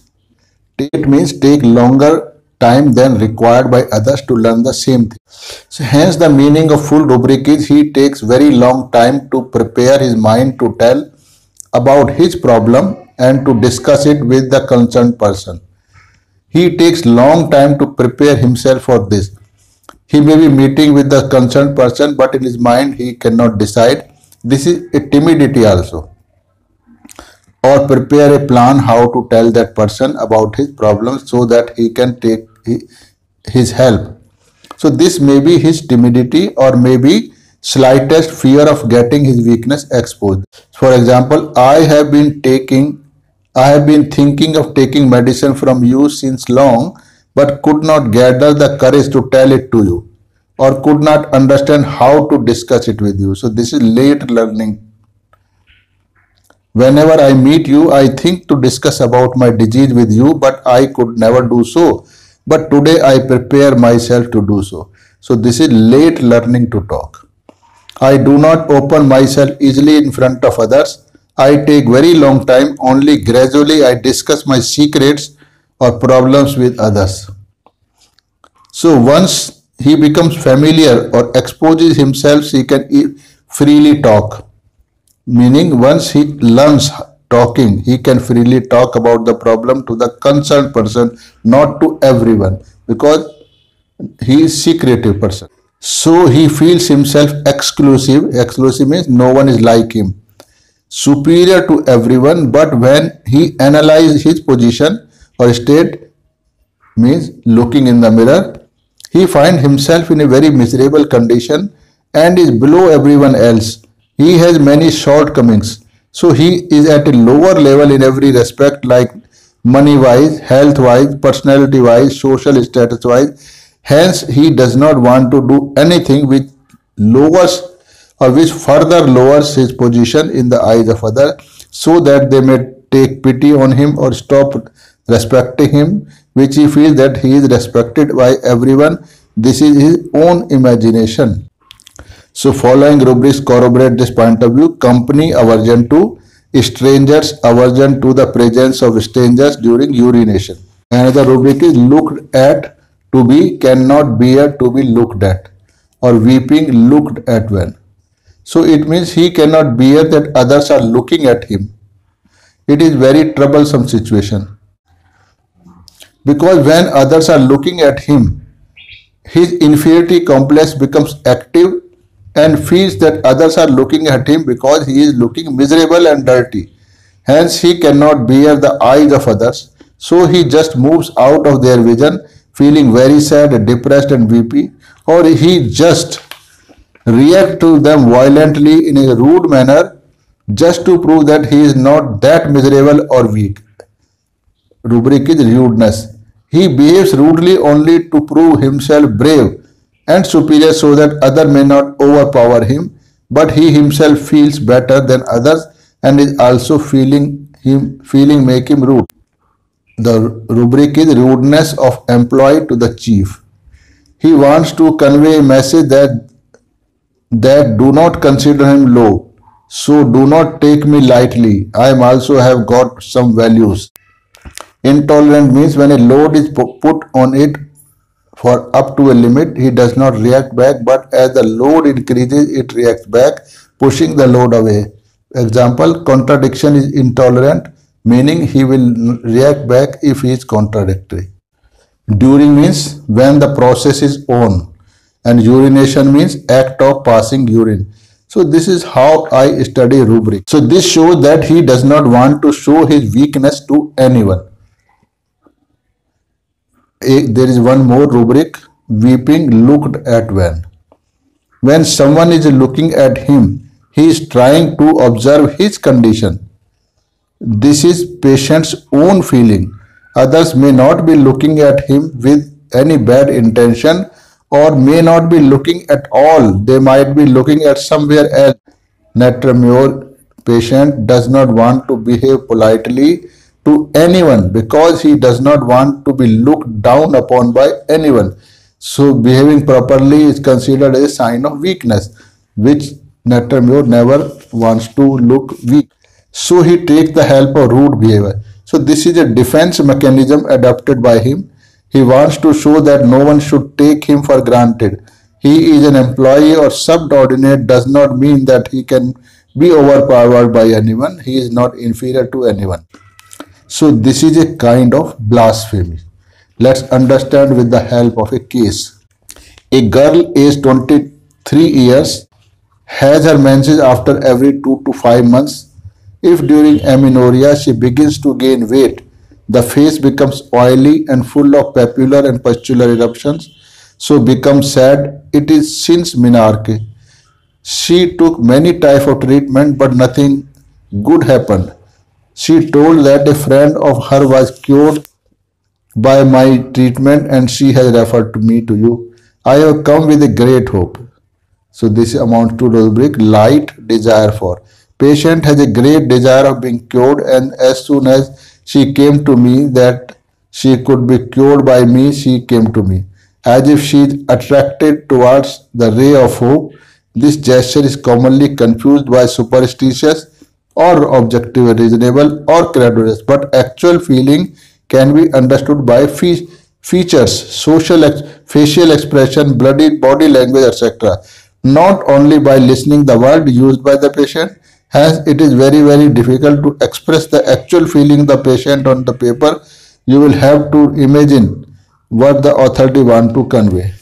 Speaker 1: it means take longer time than required by others to learn the same thing. So hence the meaning of full rubric is he takes very long time to prepare his mind to tell about his problem and to discuss it with the concerned person. He takes long time to prepare himself for this. He may be meeting with the concerned person, but in his mind he cannot decide. This is a timidity also. Or prepare a plan how to tell that person about his problems so that he can take his help. So this may be his timidity or maybe slightest fear of getting his weakness exposed. For example, I have been taking, I have been thinking of taking medicine from you since long, but could not gather the courage to tell it to you or could not understand how to discuss it with you. So this is late learning. Whenever I meet you, I think to discuss about my disease with you, but I could never do so. But today I prepare myself to do so. So this is late learning to talk. I do not open myself easily in front of others. I take very long time. Only gradually I discuss my secrets or problems with others. So once he becomes familiar or exposes himself, he can freely talk. Meaning once he learns talking, he can freely talk about the problem to the concerned person, not to everyone, because he is secretive person. So he feels himself exclusive. Exclusive means no one is like him. Superior to everyone, but when he analyzes his position or state, means looking in the mirror, he finds himself in a very miserable condition and is below everyone else. He has many shortcomings. So he is at a lower level in every respect, like money-wise, health-wise, personality-wise, social status-wise. Hence, he does not want to do anything which lowers or which further lowers his position in the eyes of others, so that they may take pity on him or stop respecting him, which he feels that he is respected by everyone. This is his own imagination. So following rubrics corroborate this point of view. Company, aversion to, strangers, aversion to the presence of strangers during urination. Another rubric is looked at, to be, cannot bear to be looked at, or weeping, looked at when. So it means he cannot bear that others are looking at him. it is very troublesome situation. Because when others are looking at him, his inferiority complex becomes active and feels that others are looking at him because he is looking miserable and dirty. Hence, he cannot bear the eyes of others, so he just moves out of their vision, feeling very sad, depressed, and weepy, or he just reacts to them violently in a rude manner just to prove that he is not that miserable or weak. Rubric is rudeness. He behaves rudely only to prove himself brave and superior so that others may not overpower him, but he himself feels better than others and is also feeling him feeling make him rude. The rubric is rudeness of employee to the chief. He wants to convey a message that that do not consider him low. So do not take me lightly. I am also have got some values. Intolerant means when a load is put on it for up to a limit, he does not react back, but as the load increases, it reacts back, pushing the load away. Example, contradiction is intolerant, meaning he will react back if he is contradictory. During means when the process is on, and urination means act of passing urine. So this is how I study rubric. So this shows that he does not want to show his weakness to anyone. There is one more rubric, weeping looked at when. When someone is looking at him, he is trying to observe his condition. This is patient's own feeling. Others may not be looking at him with any bad intention or may not be looking at all. They might be looking at somewhere else. Natramure patient does not want to behave politely to anyone because he does not want to be looked down upon by anyone. So behaving properly is considered a sign of weakness, which Natramure never wants to look weak. So he takes the help of rude behavior. So this is a defense mechanism adopted by him. He wants to show that no one should take him for granted. He is an employee or subordinate does not mean that he can be overpowered by anyone. He is not inferior to anyone. So this is a kind of blasphemy. Let's understand with the help of a case. A girl aged twenty-three years has her menses after every two to five months. If during amenorrhea she begins to gain weight, the face becomes oily and full of papular and pustular eruptions, so becomes sad. It is since menarche. She took many types of treatment but nothing good happened. She told that a friend of her was cured by my treatment and she has referred to me to you. I have come with a great hope. So this amounts to rubric light desire for. Patient has a great desire of being cured, and as soon as she came to me that she could be cured by me, she came to me. As if she is attracted towards the ray of hope. This gesture is commonly confused by superstitious or objective reasonable or credulous, but actual feeling can be understood by fe features, social ex facial expression, bloody body language, et cetera. Not only by listening the word used by the patient. Hence, it is very very difficult to express the actual feeling of the patient on the paper. You will have to imagine what the authority want to convey.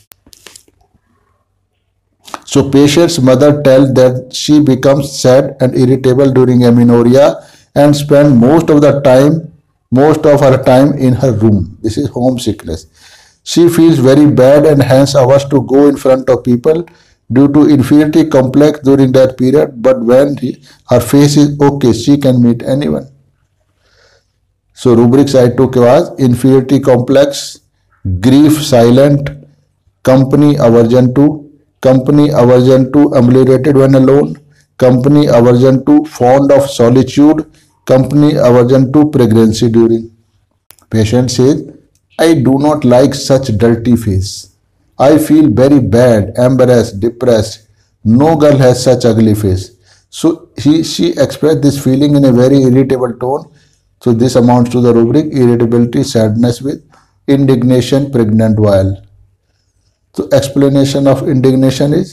Speaker 1: So patient's mother tells that she becomes sad and irritable during amenorrhea and spends most of the time, most of her time in her room. This is homesickness. She feels very bad and hence averse to go in front of people due to inferiority complex during that period. But when he, her face is okay, she can meet anyone. So rubrics I took was inferiority complex, grief silent, company aversion to, company aversion to ameliorated when alone, company aversion to fond of solitude, company aversion to pregnancy during. Patient says, I do not like such dirty face. I feel very bad, embarrassed, depressed. No girl has such ugly face. So he, she expressed this feeling in a very irritable tone. So this amounts to the rubric irritability, sadness with indignation, pregnant while. So explanation of indignation is,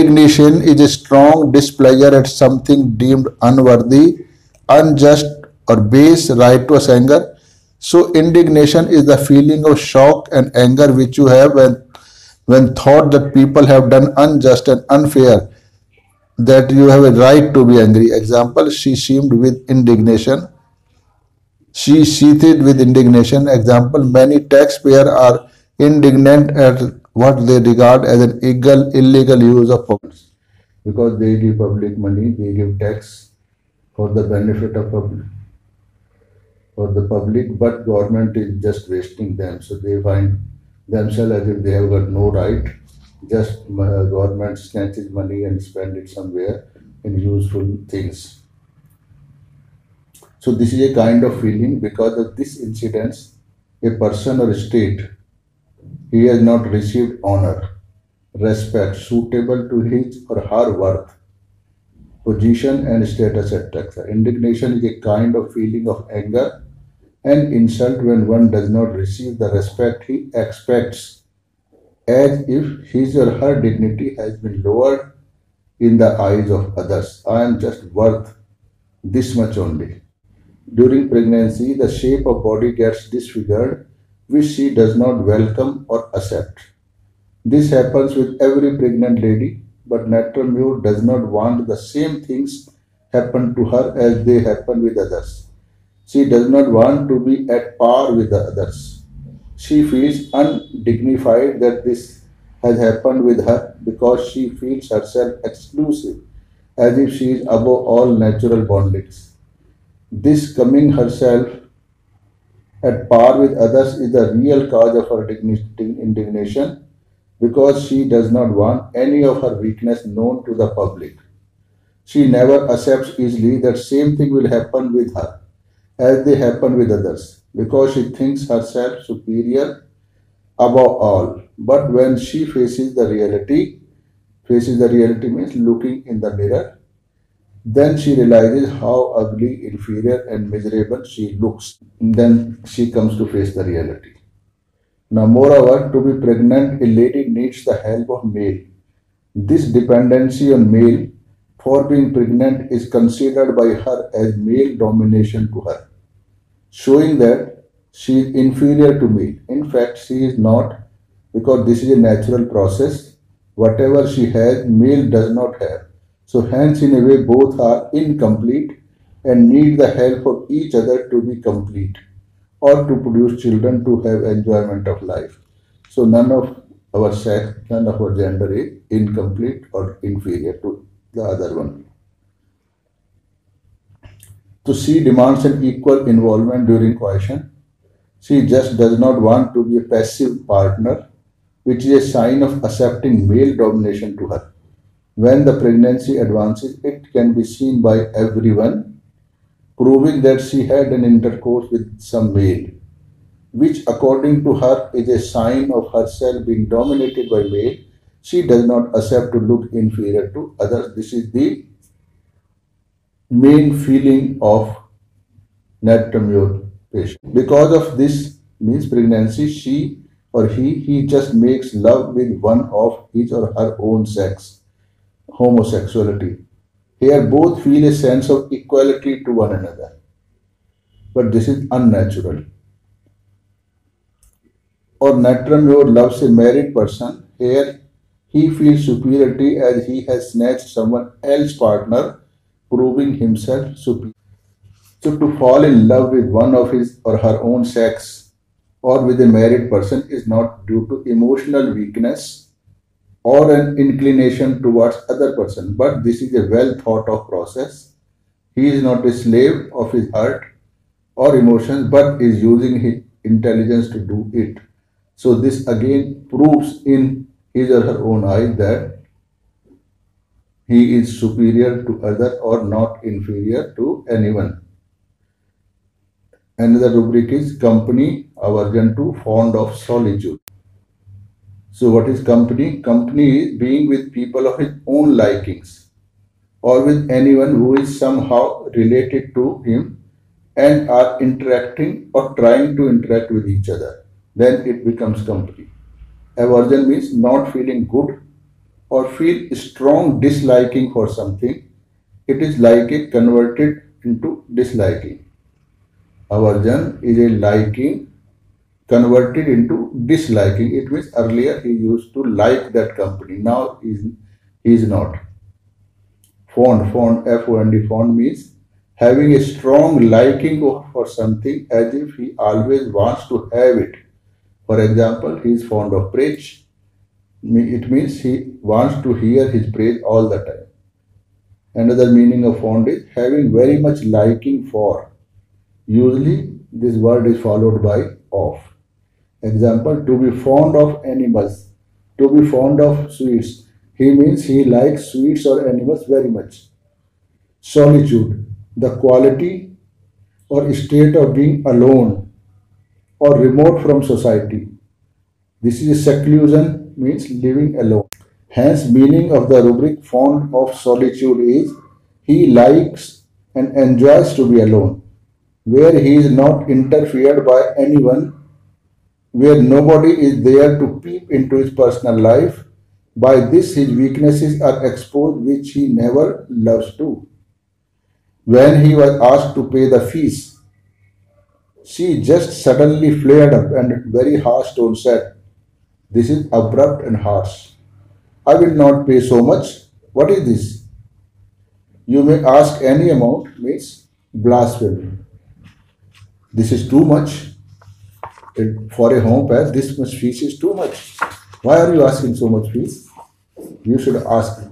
Speaker 1: indignation is a strong displeasure at something deemed unworthy, unjust or base, righteous anger. So indignation is the feeling of shock and anger which you have when, when thought that people have done unjust and unfair, that you have a right to be angry. Example, she seemed with indignation. She seethed with indignation. Example, many taxpayers are indignant at what they regard as an illegal, illegal use of funds. Because they give public money, they give tax for the benefit of public, for the public, but government is just wasting them. So they find themselves as if they have got no right. Just uh, government snatches money and spend it somewhere in useful things. So this is a kind of feeling. Because of this incidents, a person or a state, he has not received honor, respect suitable to his or her worth, position and status, et cetera. Indignation is a kind of feeling of anger and insult when one does not receive the respect he expects, as if his or her dignity has been lowered in the eyes of others. I am just worth this much only. During pregnancy, the shape of body gets disfigured, which she does not welcome or accept. This happens with every pregnant lady, but Natrum Mure does not want the same things happen to her as they happen with others. She does not want to be at par with the others. She feels undignified that this has happened with her because she feels herself exclusive, as if she is above all natural bondings. This coming herself at par with others is the real cause of her indignation, because she does not want any of her weakness known to the public. She never accepts easily that same thing will happen with her as they happen with others, because she thinks herself superior above all. But when she faces the reality, faces the reality means looking in the mirror, then she realizes how ugly, inferior and miserable she looks. And then she comes to face the reality. Now moreover, to be pregnant, a lady needs the help of male. This dependency on male for being pregnant is considered by her as male domination to her, showing that she is inferior to male. In fact, she is not, because this is a natural process. Whatever she has, male does not have. So hence, in a way, both are incomplete and need the help of each other to be complete, or to produce children to have enjoyment of life. So none of our sex, none of our gender is incomplete or inferior to the other one. So she demands an equal involvement during coition. She just does not want to be a passive partner, which is a sign of accepting male domination to her. When the pregnancy advances, it can be seen by everyone, proving that she had an intercourse with some male, which according to her is a sign of herself being dominated by male. She does not accept to look inferior to others. This is the main feeling of Natrum Mure patient. Because of this means pregnancy, she or he, he just makes love with one of his or her own sex, homosexuality. Here both feel a sense of equality to one another. But this is unnatural. Or Natrum Mure loves a married person. Here he feels superiority as he has snatched someone else's partner, proving himself superior. So to fall in love with one of his or her own sex or with a married person is not due to emotional weakness or an inclination towards other person, but this is a well thought of process. He is not a slave of his heart or emotions, but is using his intelligence to do it. So this again proves in his or her own eyes that he is superior to other or not inferior to anyone. Another rubric is company, aversion to, fond of solitude. So what is company? Company is being with people of his own likings or with anyone who is somehow related to him and are interacting or trying to interact with each other. Then it becomes company. Aversion means not feeling good or feel strong disliking for something. It is like it converted into disliking. Aversion is a liking converted into disliking. It means earlier he used to like that company. Now he is, he is not. Fond, fond, F O N D, fond means having a strong liking for something as if he always wants to have it. For example, he is fond of praise. It means he wants to hear his praise all the time. Another meaning of fond is having very much liking for. Usually this word is followed by of. Example, to be fond of animals, to be fond of sweets. He means he likes sweets or animals very much. Solitude, the quality or state of being alone or remote from society. This is seclusion, means living alone. Hence, meaning of the rubric fond of solitude is he likes and enjoys to be alone, where he is not interfered by anyone, where nobody is there to peep into his personal life. By this, his weaknesses are exposed, which he never loves to. When he was asked to pay the fees, she just suddenly flared up and very harsh tone said, "This is abrupt and harsh. I will not pay so much. What is this? You may ask any amount," means blasphemy. This is too much. For a home pass, this much fees is too much. Why are you asking so much fees? You should ask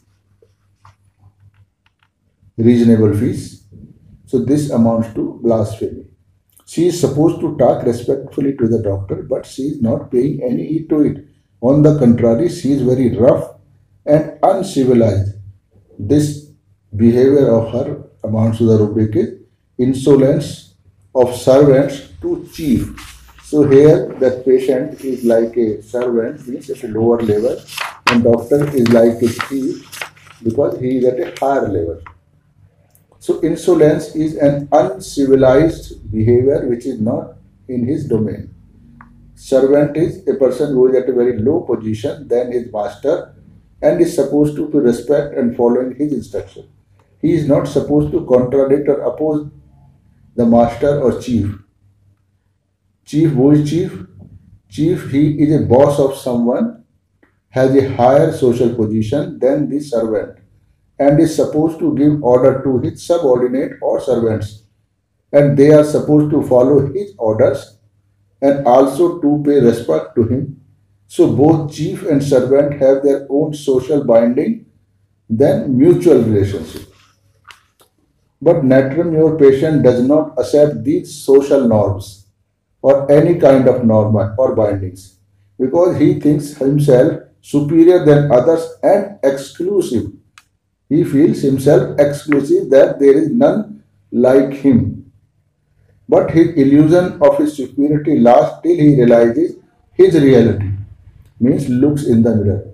Speaker 1: reasonable fees. So this amounts to blasphemy. She is supposed to talk respectfully to the doctor, but she is not paying any heed to it. On the contrary, she is very rough and uncivilized. This behavior of her amounts to the rubric is insolence of servants to chief. So here that patient is like a servant, means at a lower level, and doctor is like a chief because he is at a higher level. So insolence is an uncivilized behavior which is not in his domain. Servant is a person who is at a very low position than his master and is supposed to, to respect and following his instruction. He is not supposed to contradict or oppose the master or chief. Chief, who is chief? Chief, he is a boss of someone, has a higher social position than the servant, and is supposed to give order to his subordinate or servants, and they are supposed to follow his orders and also to pay respect to him. So both chief and servant have their own social binding, then mutual relationship. But Natrum, your patient, does not accept these social norms or any kind of norm or bindings, because he thinks himself superior than others and exclusive. He feels himself exclusive, that there is none like him. But his illusion of his superiority lasts till he realizes his reality, means looks in the mirror.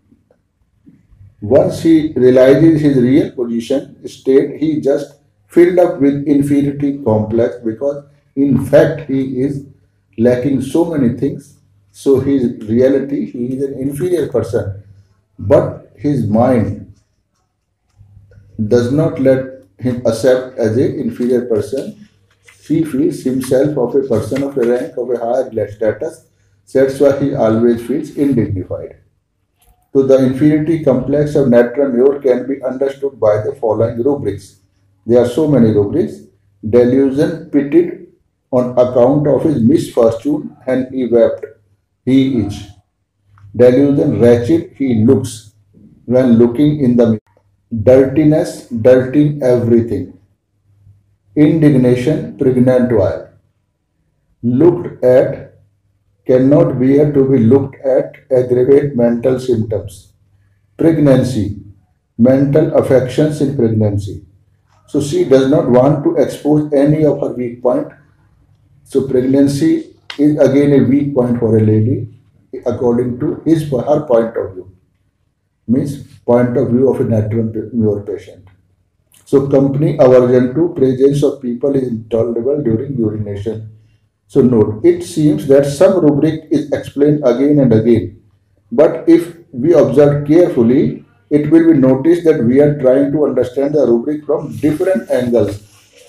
Speaker 1: Once he realizes his real position, state, he just filled up with inferiority complex, because in fact he is lacking so many things. So his reality, he is an inferior person, but his mind does not let him accept as an inferior person. He feels himself of a person of a rank, of a higher status. That's why he always feels indignified. So the inferiority complex of Natrum Mure can be understood by the following rubrics. There are so many rubrics. Delusion, pitied on account of his misfortune, and he wept. He is. Delusion, wretched, he looks when looking in the mirror. Dirtiness, dirtying everything. Indignation, pregnant while. Looked at, cannot bear to be looked at, aggravate mental symptoms. Pregnancy, mental affections in pregnancy. So she does not want to expose any of her weak point. So pregnancy is again a weak point for a lady, according to his her point of view. Means point of view of a Natrum Mure patient. So company aversion to presence of people is intolerable during urination. So note, it seems that some rubric is explained again and again, but if we observe carefully, it will be noticed that we are trying to understand the rubric from different angles.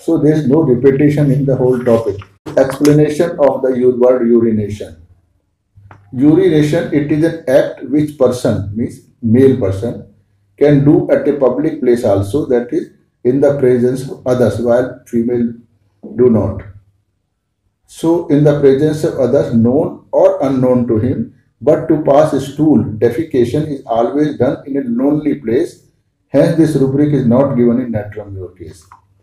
Speaker 1: So there is no repetition in the whole topic. Explanation of the word urination. Urination, it is an act which person, means male person, can do at a public place also, that is in the presence of others, while female do not. So in the presence of others, known or unknown to him, but to pass a stool, defecation is always done in a lonely place. Hence this rubric is not given in natrum mure case.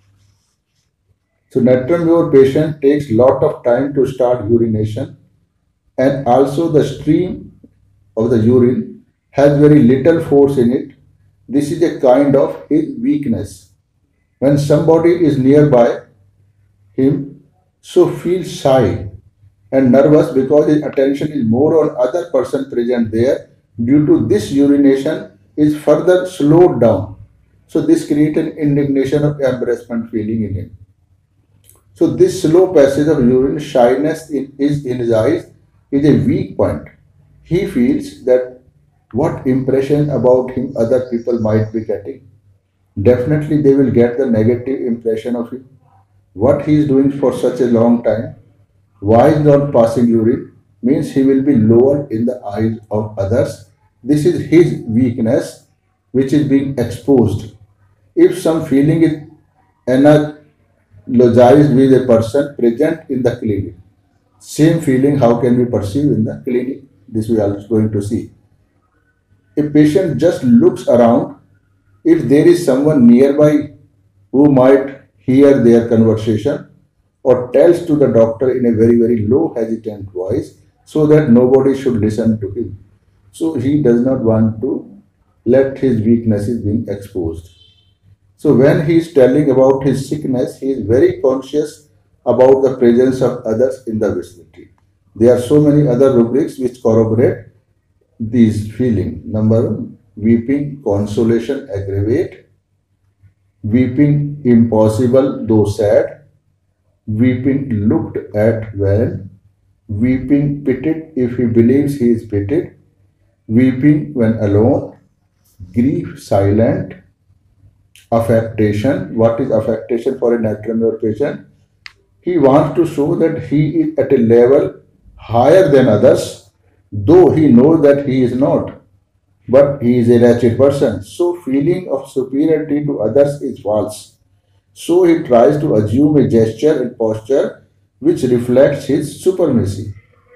Speaker 1: So natrum mure patient takes lot of time to start urination, and also the stream of the urine has very little force in it. This is a kind of his weakness. When somebody is nearby him, so feels shy and nervous because his attention is more on other person present there. Due to this, urination is further slowed down. So this creates an indignation of embarrassment feeling in him. So this slow passage of urine, shyness in, is in his eyes, is a weak point. He feels that what impression about him other people might be getting. Definitely they will get the negative impression of him. What he is doing for such a long time, why is not passing urine, means he will be lower in the eyes of others. This is his weakness which is being exposed. If some feeling is analogized with a person present in the clinic, same feeling how can we perceive in the clinic? This we are going to see. A patient just looks around. If there is someone nearby who might hear their conversation, or tells to the doctor in a very, very low, hesitant voice, so that nobody should listen to him. So he does not want to let his weaknesses being exposed. So when he is telling about his sickness, he is very conscious about the presence of others in the vicinity. There are so many other rubrics which corroborate these feelings. Number one, weeping, consolation, aggravate. Weeping, impossible though sad. Weeping, looked at when. Weeping, pitied if he believes he is pitied. Weeping when alone. Grief, silent. Affectation. What is affectation for a natrum mure patient? He wants to show that he is at a level higher than others, though he knows that he is not. But he is a wretched person. So feeling of superiority to others is false. So he tries to assume a gesture and posture which reflects his supremacy.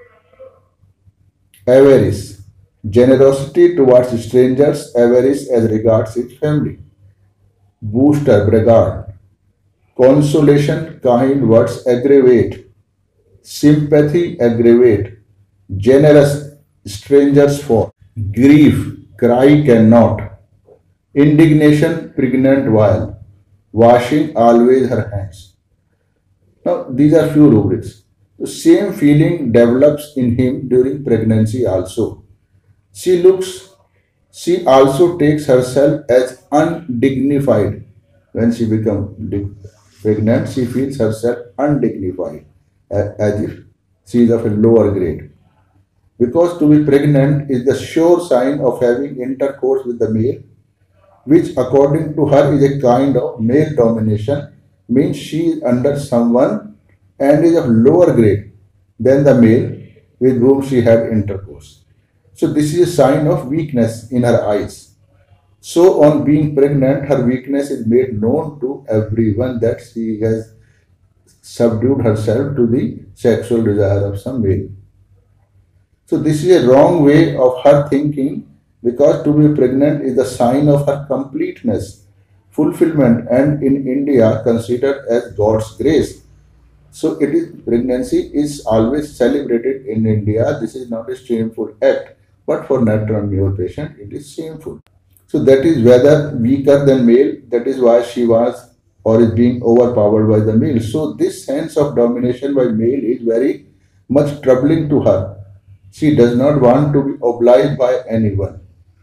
Speaker 1: Avarice. Generosity towards strangers, avarice as regards his family. Booster, braggart. Consolation, kind words, aggravate. Sympathy, aggravate. Generous, strangers for. Grief, cry cannot. Indignation, pregnant while. Washing always her hands. Now, these are few rubrics. The same feeling develops in him during pregnancy also. She looks, she also takes herself as undignified. When she becomes pregnant, she feels herself undignified, as if she is of a lower grade. Because to be pregnant is the sure sign of having intercourse with the male, which according to her is a kind of male domination, means she is under someone and is of lower grade than the male with whom she had intercourse. So this is a sign of weakness in her eyes. So on being pregnant, her weakness is made known to everyone that she has subdued herself to the sexual desire of some male. So this is a wrong way of her thinking, because to be pregnant is the sign of her completeness, fulfillment, and in India considered as God's grace. So it is, pregnancy is always celebrated in India. This is not a shameful act, but for natrum mure patient it is shameful. So that is whether weaker than male, that is why she was or is being overpowered by the male. So this sense of domination by male is very much troubling to her. She does not want to be obliged by anyone.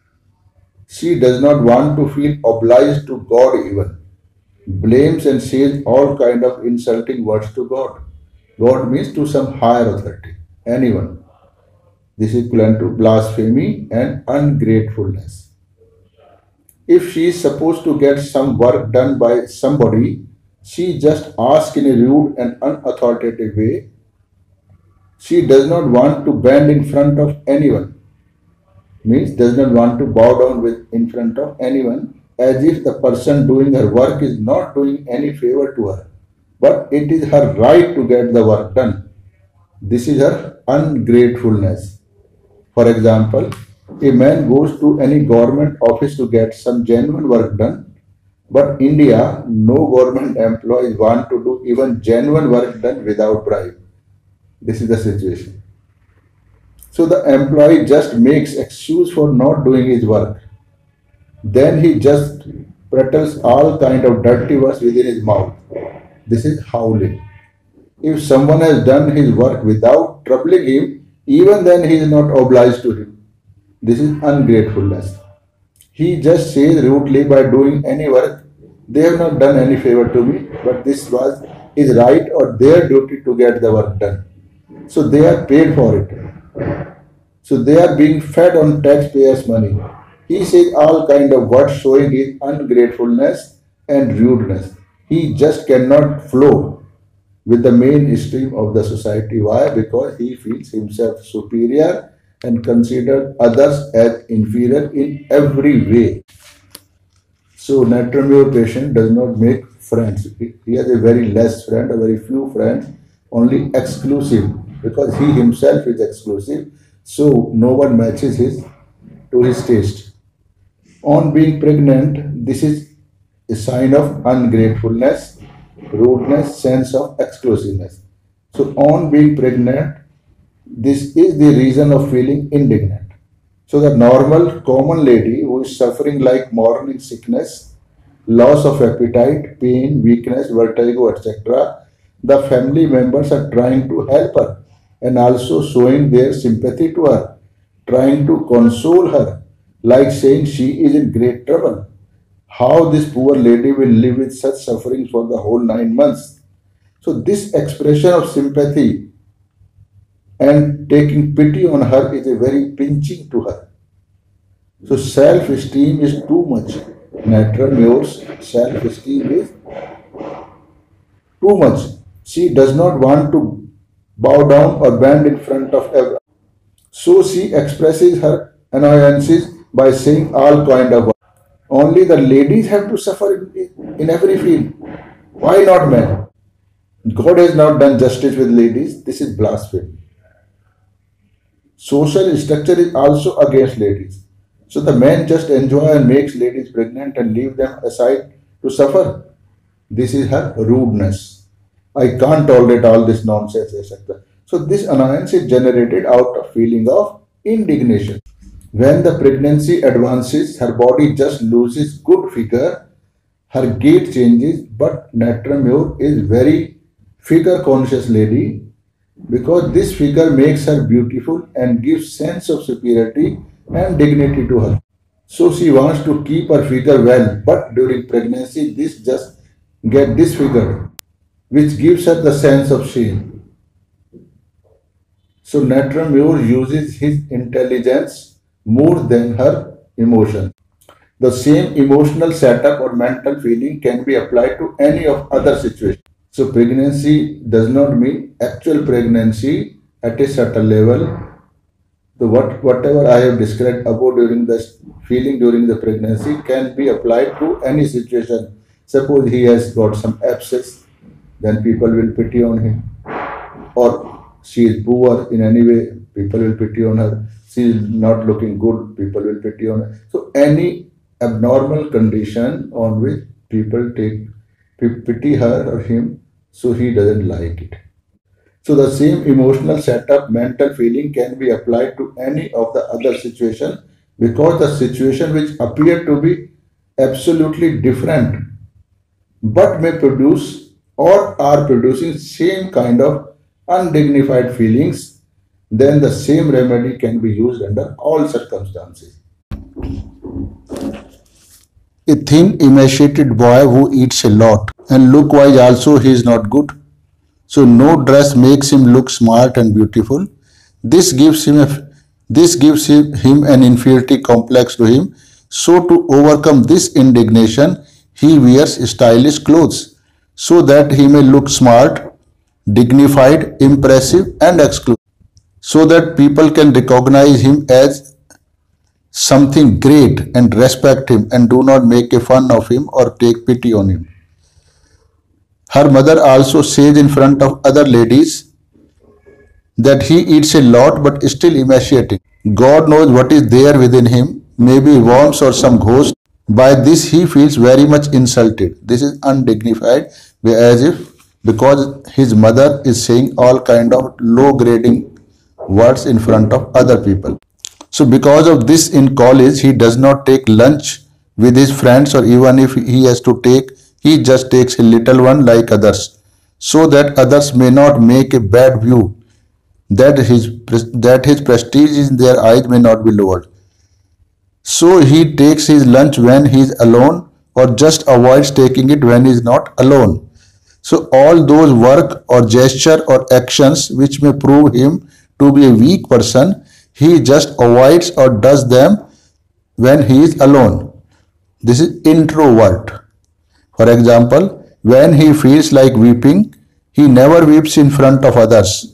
Speaker 1: She does not want to feel obliged to God even. Blames and says all kind of insulting words to God. God means to some higher authority, anyone. This is equivalent to blasphemy and ungratefulness. If she is supposed to get some work done by somebody, She just asks in a rude and unauthoritative way. She does not want to bend in front of anyone, means does not want to bow down with in front of anyone, as if the person doing her work is not doing any favor to her, but it is her right to get the work done. This is her ungratefulness. For example, a man goes to any government office to get some genuine work done, but India, no government employees want to do even genuine work done without bribe. This is the situation. So the employee just makes excuse for not doing his work. Then he just prattles all kind of dirty words within his mouth. This is howling. If someone has done his work without troubling him, even then he is not obliged to him. This is ungratefulness. He just says rudely by doing any work, they have not done any favor to me, but this was his right or their duty to get the work done. So they are paid for it. So they are being fed on taxpayers' money. He says all kind of words showing his ungratefulness and rudeness. He just cannot flow with the mainstream of the society. Why? Because he feels himself superior and considers others as inferior in every way. So Natremure patient does not make friends. He has a very less friend, a very few friends, only exclusive, because he himself is exclusive. So no one matches his to his taste. On being pregnant, this is a sign of ungratefulness, rudeness, sense of exclusiveness. So on being pregnant, this is the reason of feeling indignant. So the normal common lady who is suffering like morning sickness, loss of appetite, pain, weakness, vertigo, et cetera, the family members are trying to help her and also showing their sympathy to her, trying to console her, like saying she is in great trouble. How this poor lady will live with such suffering for the whole nine months. So this expression of sympathy and taking pity on her is a very pinching to her. So self-esteem is too much. Natremure's self-esteem is too much. She does not want to bow down or bend in front of everyone. So she expresses her annoyances by saying all kind of words. Only the ladies have to suffer in, in every field. Why not men? God has not done justice with ladies. This is blasphemy. Social structure is also against ladies. So the men just enjoy and makes ladies pregnant and leave them aside to suffer. This is her rudeness. I can't tolerate all this nonsense, et cetera. So this annoyance is generated out of feeling of indignation. When the pregnancy advances, her body just loses good figure, her gait changes, but Natremure is very figure conscious lady, because this figure makes her beautiful and gives sense of superiority and dignity to her. So she wants to keep her figure well, but during pregnancy this just get disfigured, which gives her the sense of shame. So Natremure uses his intelligence more than her emotion. The same emotional setup or mental feeling can be applied to any of other situations. So pregnancy does not mean actual pregnancy at a certain level. The what, whatever I have described above during the feeling during the pregnancy can be applied to any situation. Suppose he has got some abscess, then people will pity on him. Or she is poor in any way, people will pity on her. She is not looking good, people will pity on her. So any abnormal condition on which people take pity her or him, so he doesn't like it. So the same emotional setup, mental feeling can be applied to any of the other situation, because the situation which appear to be absolutely different but may produce or are producing same kind of undignified feelings, then the same remedy can be used under all circumstances. A thin, emaciated boy who eats a lot, and look-wise also he is not good. So no dress makes him look smart and beautiful. This gives him a, this gives him, him an inferiority complex to him. So to overcome this indignation, he wears stylish clothes. so that he may look smart, dignified, impressive, and exclusive, so that people can recognize him as something great and respect him and do not make a fun of him or take pity on him. Her mother also says in front of other ladies that he eats a lot but still emaciating. God knows what is there within him, maybe worms or some ghost. By this he feels very much insulted. This is undignified, as if because his mother is saying all kind of low grading words in front of other people. So because of this, in college he does not take lunch with his friends, or even if he has to take, he just takes a little one like others, so that others may not make a bad view, that his that his prestige in their eyes may not be lowered. So he takes his lunch when he is alone, or just avoids taking it when he is not alone. So all those work or gesture or actions which may prove him to be a weak person, he just avoids or does them when he is alone. This is introvert. For example, when he feels like weeping, he never weeps in front of others,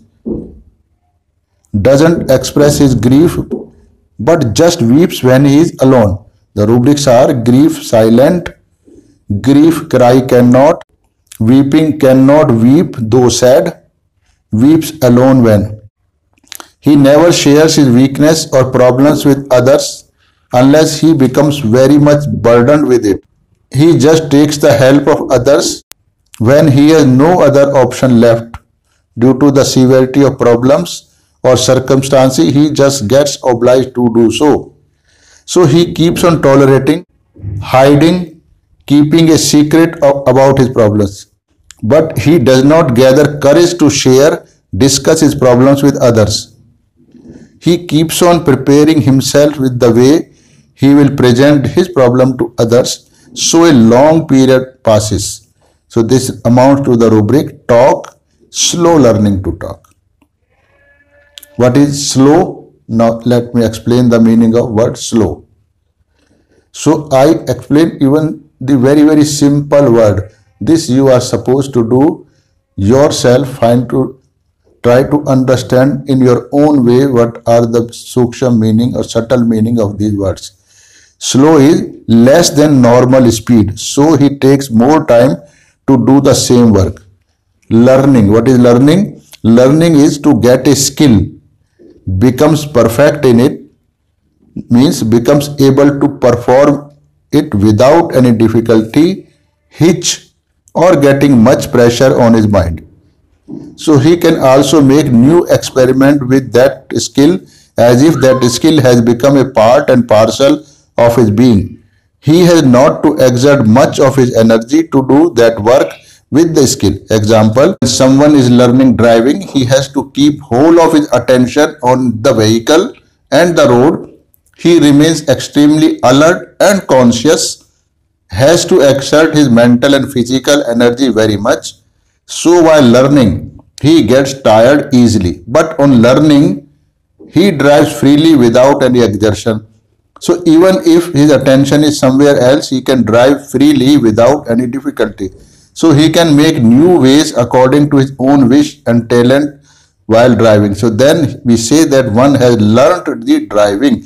Speaker 1: doesn't express his grief, but just weeps when he is alone. The rubrics are: grief silent, grief cry cannot, weeping cannot weep though sad, weeps alone when. He never shares his weakness or problems with others unless he becomes very much burdened with it. He just takes the help of others when he has no other option left. Due to the severity of problems or circumstances, he just gets obliged to do so. So he keeps on tolerating, hiding, keeping a secret of, about his problems. But he does not gather courage to share, discuss his problems with others. He keeps on preparing himself with the way he will present his problem to others. So a long period passes. So this amounts to the rubric talk, slow learning to talk. What is slow? Now let me explain the meaning of word slow. So I explain even the very very simple word. This you are supposed to do yourself, find to try to understand in your own way what are the sukshma meaning or subtle meaning of these words. Slow is less than normal speed, so he takes more time to do the same work. Learning. What is learning? Learning is to get a skill, becomes perfect in it, means becomes able to perform it without any difficulty, hitch, or getting much pressure on his mind. So he can also make new experiment with that skill as if that skill has become a part and parcel of his being. He has not to exert much of his energy to do that work with the skill. Example, when someone is learning driving, he has to keep whole of his attention on the vehicle and the road. He remains extremely alert and conscious, has to exert his mental and physical energy very much. So while learning, he gets tired easily. But on learning, he drives freely without any exertion. So even if his attention is somewhere else, he can drive freely without any difficulty. So he can make new ways according to his own wish and talent while driving. So then we say that one has learned the driving.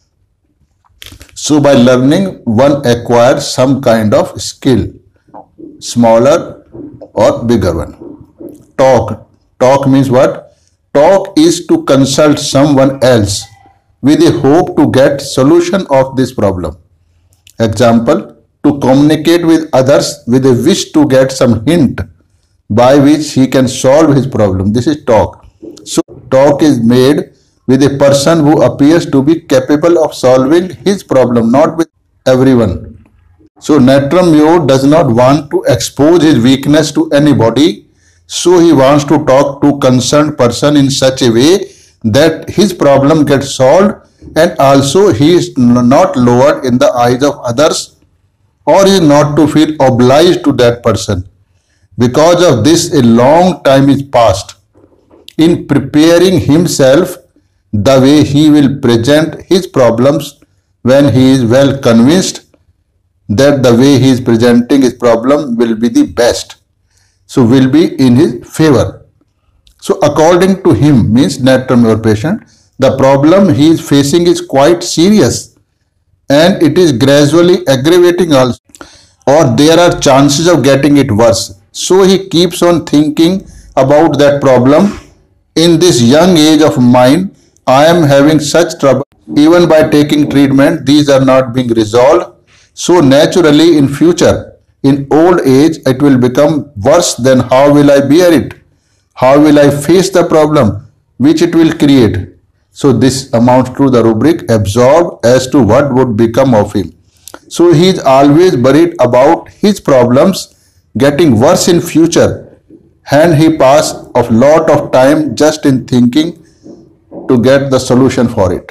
Speaker 1: So by learning, one acquires some kind of skill, smaller or bigger one. Talk. Talk means what? Talk is to consult someone else with a hope to get solution of this problem. Example, to communicate with others with a wish to get some hint by which he can solve his problem. This is talk. So talk is made with a person who appears to be capable of solving his problem, not with everyone. So Natram Myo does not want to expose his weakness to anybody, so he wants to talk to concerned person in such a way that his problem gets solved and also he is not lowered in the eyes of others, or is not to feel obliged to that person. Because of this, a long time is passed in preparing himself the way he will present his problems when he is well convinced that the way he is presenting his problem will be the best. so will be in his favor. So according to him means Natrum, your patient, the problem he is facing is quite serious and it is gradually aggravating also, or there are chances of getting it worse. So he keeps on thinking about that problem. In this young age of mine, I am having such trouble. Even by taking treatment, these are not being resolved. So naturally in future, in old age, it will become worse. Then how will I bear it? How will I face the problem which it will create? So this amounts to the rubric absorb as to what would become of him. So he is always worried about his problems getting worse in future, and he pass a lot of time just in thinking to get the solution for it.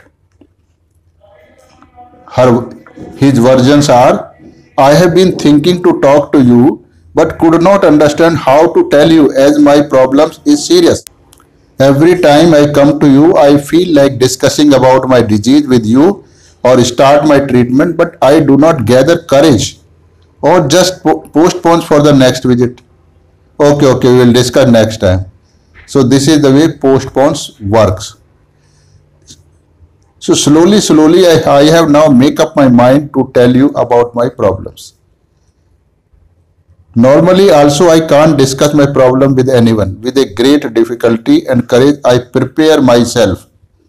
Speaker 1: Her, his versions are, I have been thinking to talk to you but could not understand how to tell you as my problems is serious. Every time I come to you, I feel like discussing about my disease with you or start my treatment, but I do not gather courage or just po postpone for the next visit. Okay, okay, we will discuss next time. So this is the way postpones works. So slowly, slowly, I, I have now make up my mind to tell you about my problems. Normally also I can't discuss my problem with anyone. With a great difficulty and courage, I prepare myself.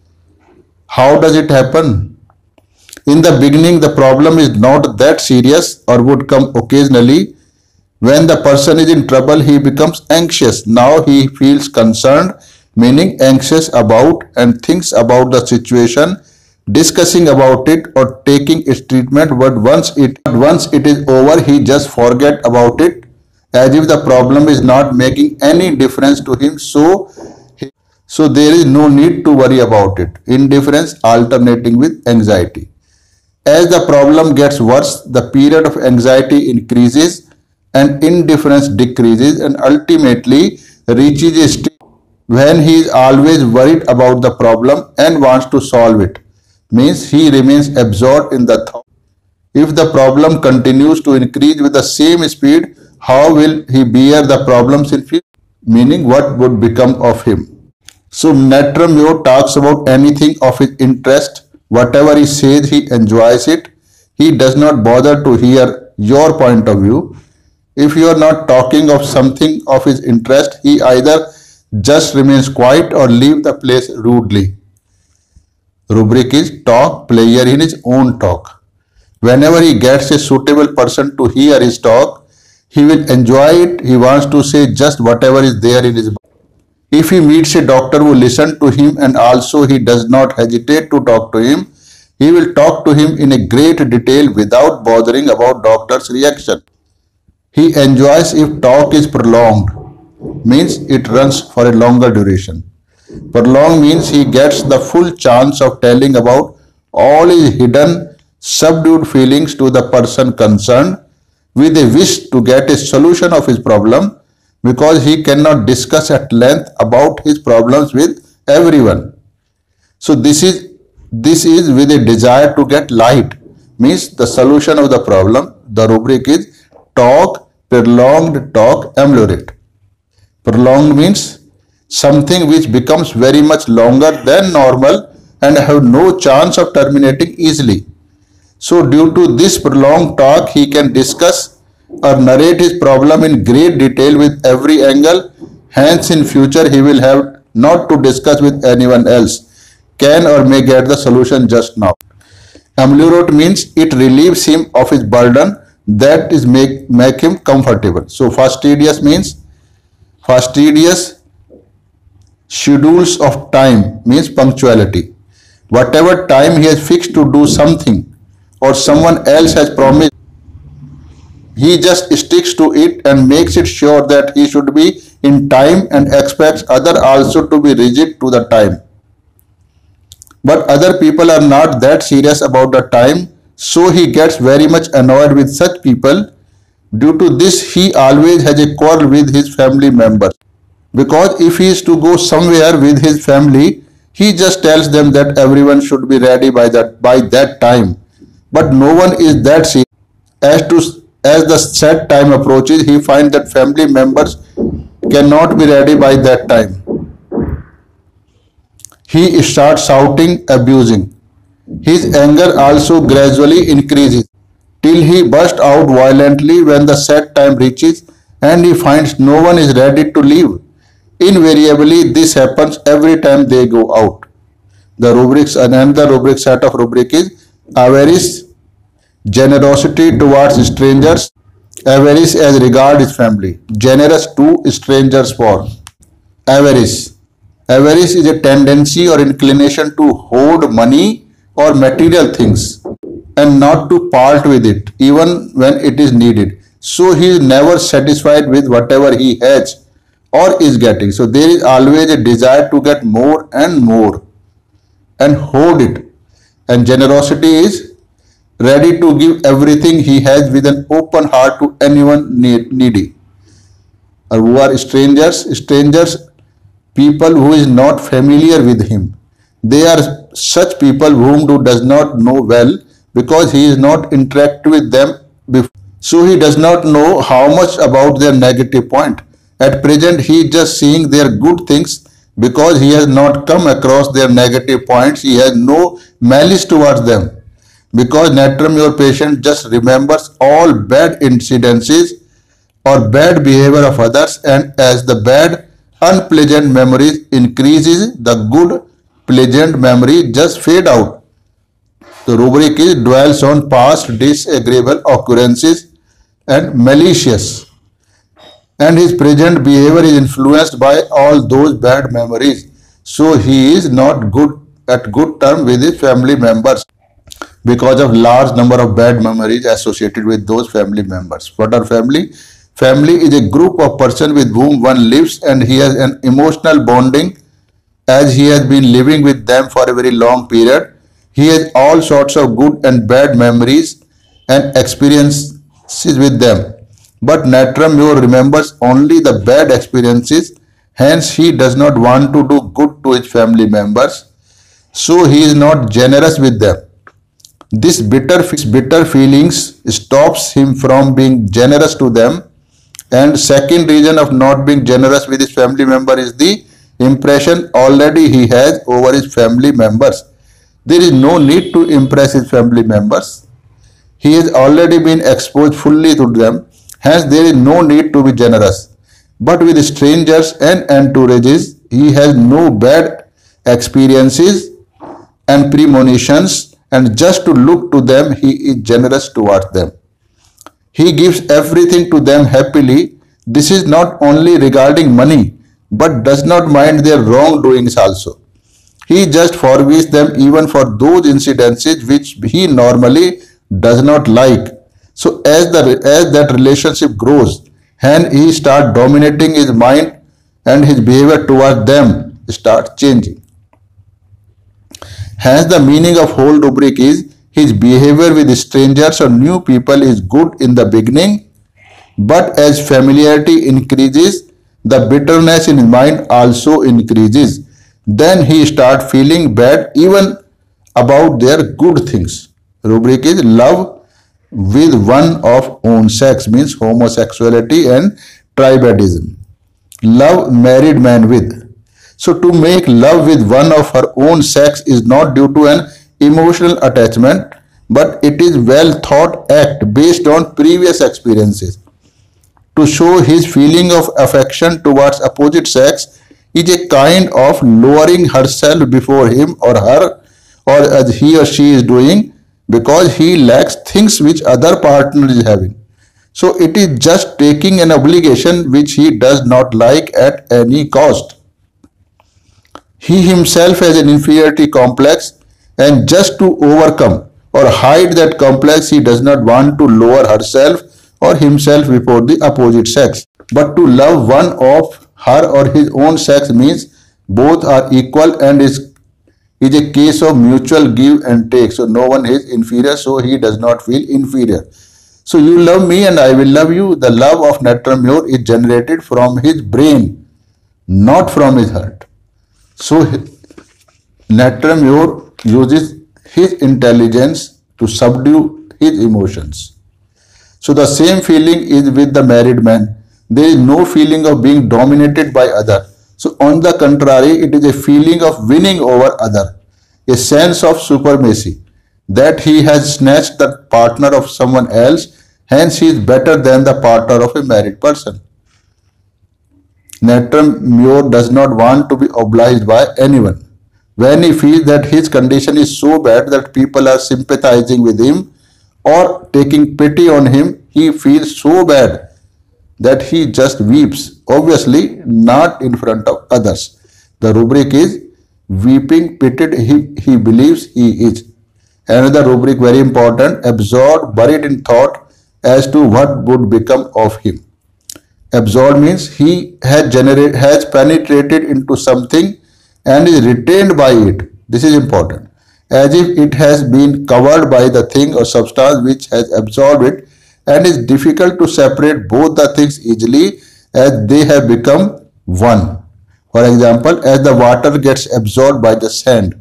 Speaker 1: How does it happen? In the beginning, the problem is not that serious or would come occasionally. When the person is in trouble, he becomes anxious. Now he feels concerned, meaning anxious about and thinks about the situation, discussing about it or taking its treatment. But once it once it is over, he just forget about it, as if the problem is not making any difference to him. So, so there is no need to worry about it. Indifference alternating with anxiety. As the problem gets worse, the period of anxiety increases and indifference decreases and ultimately reaches a state when he is always worried about the problem and wants to solve it. Means he remains absorbed in the thought. If the problem continues to increase with the same speed, how will he bear the problems in future? Meaning what would become of him? So Natrum talks about anything of his interest. Whatever he says, he enjoys it. He does not bother to hear your point of view. If you are not talking of something of his interest, he either just remains quiet or leave the place rudely. Rubric is talk player in his own talk. Whenever he gets a suitable person to hear his talk, he will enjoy it. He wants to say just whatever is there in his mind. If he meets a doctor who listens to him and also he does not hesitate to talk to him, he will talk to him in a great detail without bothering about doctor's reaction. He enjoys if talk is prolonged, means it runs for a longer duration. Prolonged means he gets the full chance of telling about all his hidden, subdued feelings to the person concerned, with a wish to get a solution of his problem, because he cannot discuss at length about his problems with everyone. So this is this is with a desire to get light, means the solution of the problem. The rubric is talk, prolonged talk, ameliorate. Prolonged means something which becomes very much longer than normal and have no chance of terminating easily. So due to this prolonged talk, he can discuss or narrate his problem in great detail with every angle. Hence in future he will have not to discuss with anyone else, can or may get the solution just now. Ameliorate means it relieves him of his burden, that is make, make him comfortable. So fastidious means fastidious schedules of time means punctuality. Whatever time he has fixed to do something or someone else has promised, he just sticks to it and makes it sure that he should be in time and expects other also to be rigid to the time. But other people are not that serious about the time, so he gets very much annoyed with such people. Due to this, he always has a quarrel with his family members. Because if he is to go somewhere with his family, he just tells them that everyone should be ready by that by that time. But no one is that serious as to as the set time approaches, he finds that family members cannot be ready by that time. He starts shouting, abusing. His anger also gradually increases till he bursts out violently when the set time reaches and he finds no one is ready to leave. Invariably, this happens every time they go out. The rubrics, another rubric set of rubric is avarice, generosity towards strangers, avarice as regards his family, generous to strangers for. Avarice. Avarice is a tendency or inclination to hoard money or material things and not to part with it even when it is needed. So he is never satisfied with whatever he has or is getting. So there is always a desire to get more and more and hoard it. And generosity is ready to give everything he has with an open heart to anyone needy. Or who are strangers? Strangers, people who is not familiar with him. They are such people whom he does not know well because he is not interacted with them before. So he does not know how much about their negative point. At present he is just seeing their good things because he has not come across their negative points. He has no malice towards them. Because Natrum, your patient just remembers all bad incidences or bad behavior of others, and as the bad unpleasant memories increases, the good pleasant memory just fade out. The rubric is dwells on past disagreeable occurrences and malicious, and his present behavior is influenced by all those bad memories. So he is not good at good term with his family members because of large number of bad memories associated with those family members. What are family? Family is a group of persons with whom one lives and he has an emotional bonding as he has been living with them for a very long period. He has all sorts of good and bad memories and experiences with them. But Natrum Mure remembers only the bad experiences, hence he does not want to do good to his family members, so he is not generous with them. This bitter, bitter feelings stops him from being generous to them. And second reason of not being generous with his family member is the impression already he has over his family members. There is no need to impress his family members. He has already been exposed fully to them. Hence, there is no need to be generous. But with strangers and entourages, he has no bad experiences and premonitions, and just to look to them, he is generous towards them. He gives everything to them happily. This is not only regarding money, but does not mind their wrongdoings also. He just forgives them even for those incidences which he normally does not like. So as the as that relationship grows and he starts dominating his mind and his behavior towards them starts changing. Hence the meaning of whole rubric is his behavior with strangers or new people is good in the beginning, but as familiarity increases, the bitterness in his mind also increases. Then he starts feeling bad even about their good things. Rubric is love with one of own sex, means homosexuality and tribadism. Love married man with. So to make love with one of her own sex is not due to an emotional attachment, but it is well thought act based on previous experiences. To show his feeling of affection towards opposite sex is a kind of lowering herself before him or her, or as he or she is doing, because he lacks things which other partner is having. So it is just taking an obligation which he does not like at any cost. He himself has an inferiority complex, and just to overcome or hide that complex, he does not want to lower herself or himself before the opposite sex. But to love one of her or his own sex means both are equal and is, is a case of mutual give and take. So no one is inferior, so he does not feel inferior. So you love me and I will love you. The love of Natrum Mure is generated from his brain, not from his heart. So Natrum Mure uses his intelligence to subdue his emotions. So the same feeling is with the married man. There is no feeling of being dominated by other. So on the contrary, it is a feeling of winning over other, a sense of supremacy, that he has snatched the partner of someone else, hence he is better than the partner of a married person. Natram Muir does not want to be obliged by anyone. When he feels that his condition is so bad that people are sympathizing with him or taking pity on him, he feels so bad that he just weeps, obviously not in front of others. The rubric is weeping pitied he, he believes he is. Another rubric, very important, absorbed, buried in thought as to what would become of him. Absorbed means he has generate, has penetrated into something and is retained by it. This is important. As if it has been covered by the thing or substance which has absorbed it, and is difficult to separate both the things easily as they have become one. For example, as the water gets absorbed by the sand,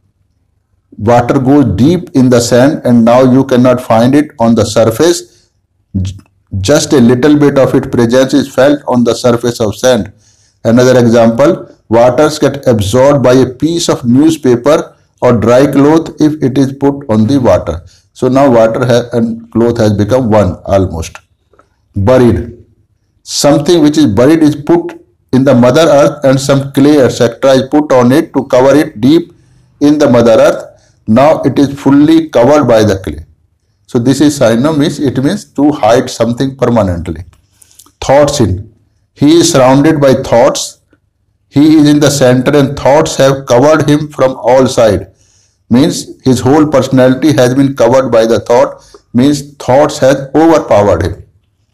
Speaker 1: water goes deep in the sand and now you cannot find it on the surface. Just a little bit of its presence is felt on the surface of sand. Another example, waters get absorbed by a piece of newspaper or dry cloth if it is put on the water. So now water and cloth has become one almost. Buried. Something which is buried is put in the mother earth and some clay et cetera is put on it to cover it deep in the mother earth. Now it is fully covered by the clay. So this is synonym, means it means to hide something permanently. Thoughts in. He is surrounded by thoughts. He is in the center and thoughts have covered him from all sides. Means his whole personality has been covered by the thought, means thoughts has overpowered him.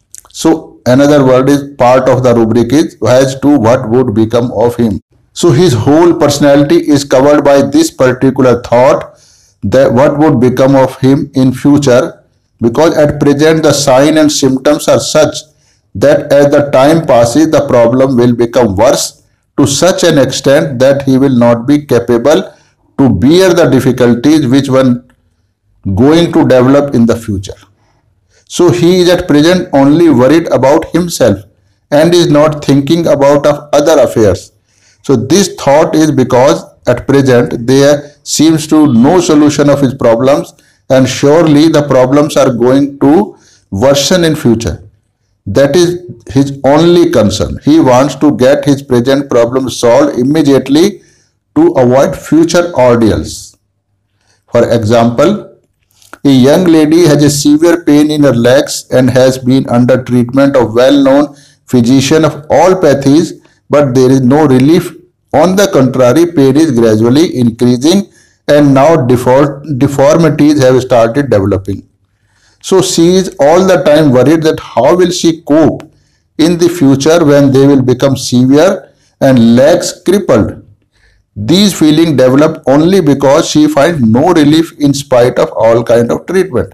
Speaker 1: So another word is part of the rubric is as to what would become of him. So his whole personality is covered by this particular thought, that what would become of him in future, because at present the sign and symptoms are such that as the time passes the problem will become worse to such an extent that he will not be capable to bear the difficulties which one going to develop in the future. So he is at present only worried about himself and is not thinking about of other affairs. So this thought is because at present there seems to no solution of his problems, and surely the problems are going to worsen in future. That is his only concern. He wants to get his present problems solved immediately to avoid future ordeals. For example, a young lady has a severe pain in her legs and has been under treatment of well-known physician of all pathies, but there is no relief. On the contrary, pain is gradually increasing and now default, deformities have started developing. So she is all the time worried that how will she cope in the future when they will become severe and legs crippled. These feelings develop only because she finds no relief in spite of all kind of treatment.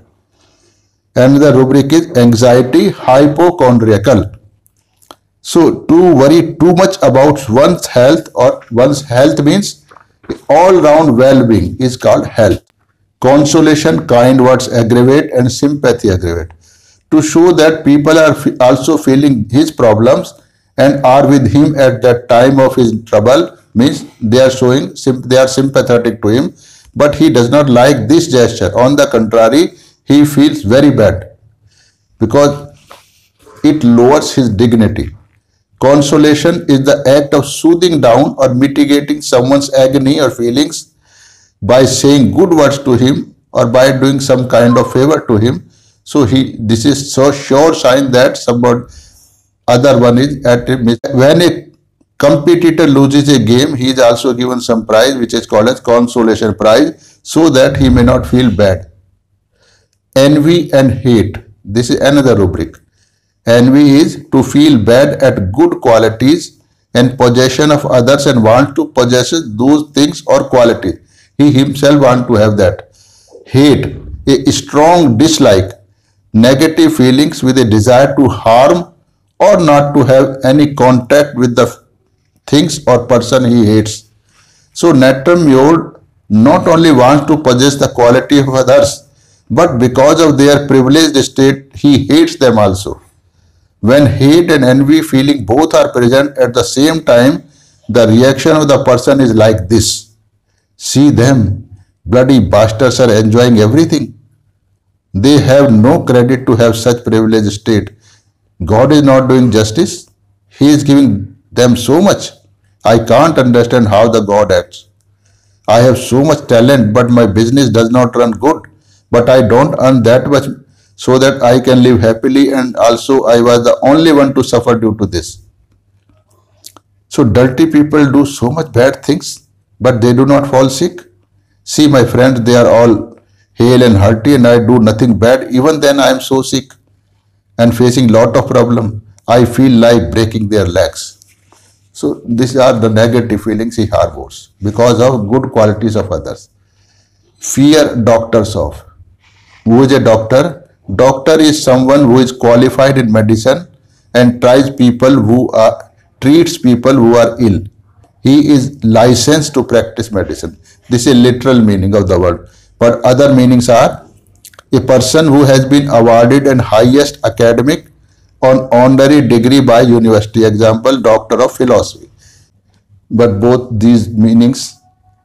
Speaker 1: And the rubric is anxiety hypochondriacal. So to worry too much about one's health, or one's health means all-round well-being, is called health. Consolation, kind words aggravate and sympathy aggravate. To show that people are also feeling his problems and are with him at that time of his trouble, means they are showing, they are sympathetic to him, but he does not like this gesture. On the contrary, he feels very bad because it lowers his dignity. Consolation is the act of soothing down or mitigating someone's agony or feelings by saying good words to him or by doing some kind of favor to him. So he, this is so sure sign that somebody other one is at him. When a competitor loses a game, he is also given some prize which is called as consolation prize, so that he may not feel bad. Envy and hate. This is another rubric. Envy is to feel bad at good qualities and possession of others and want to possess those things or qualities. He himself want to have that. Hate, a strong dislike, negative feelings with a desire to harm or not to have any contact with the things or person he hates. So Natram Muir not only wants to possess the quality of others, but because of their privileged state, he hates them also. When hate and envy feeling both are present at the same time, the reaction of the person is like this. See them, bloody bastards are enjoying everything. They have no credit to have such privileged state. God is not doing justice. He is giving them so much. I can't understand how the God acts. I have so much talent, but my business does not run good. But I don't earn that much so that I can live happily, and also I was the only one to suffer due to this. So dirty people do so much bad things, but they do not fall sick. See my friends, they are all hale and hearty, and I do nothing bad. Even then I am so sick and facing lot of problem. I feel like breaking their legs. So these are the negative feelings he harbors because of good qualities of others. Fear doctors of. Who is a doctor? Doctor is someone who is qualified in medicine and tries people who are treats people who are ill. He is licensed to practice medicine. This is literal meaning of the word. But other meanings are a person who has been awarded an highest academic on honorary degree by university. Example, Doctor of Philosophy. But both these meanings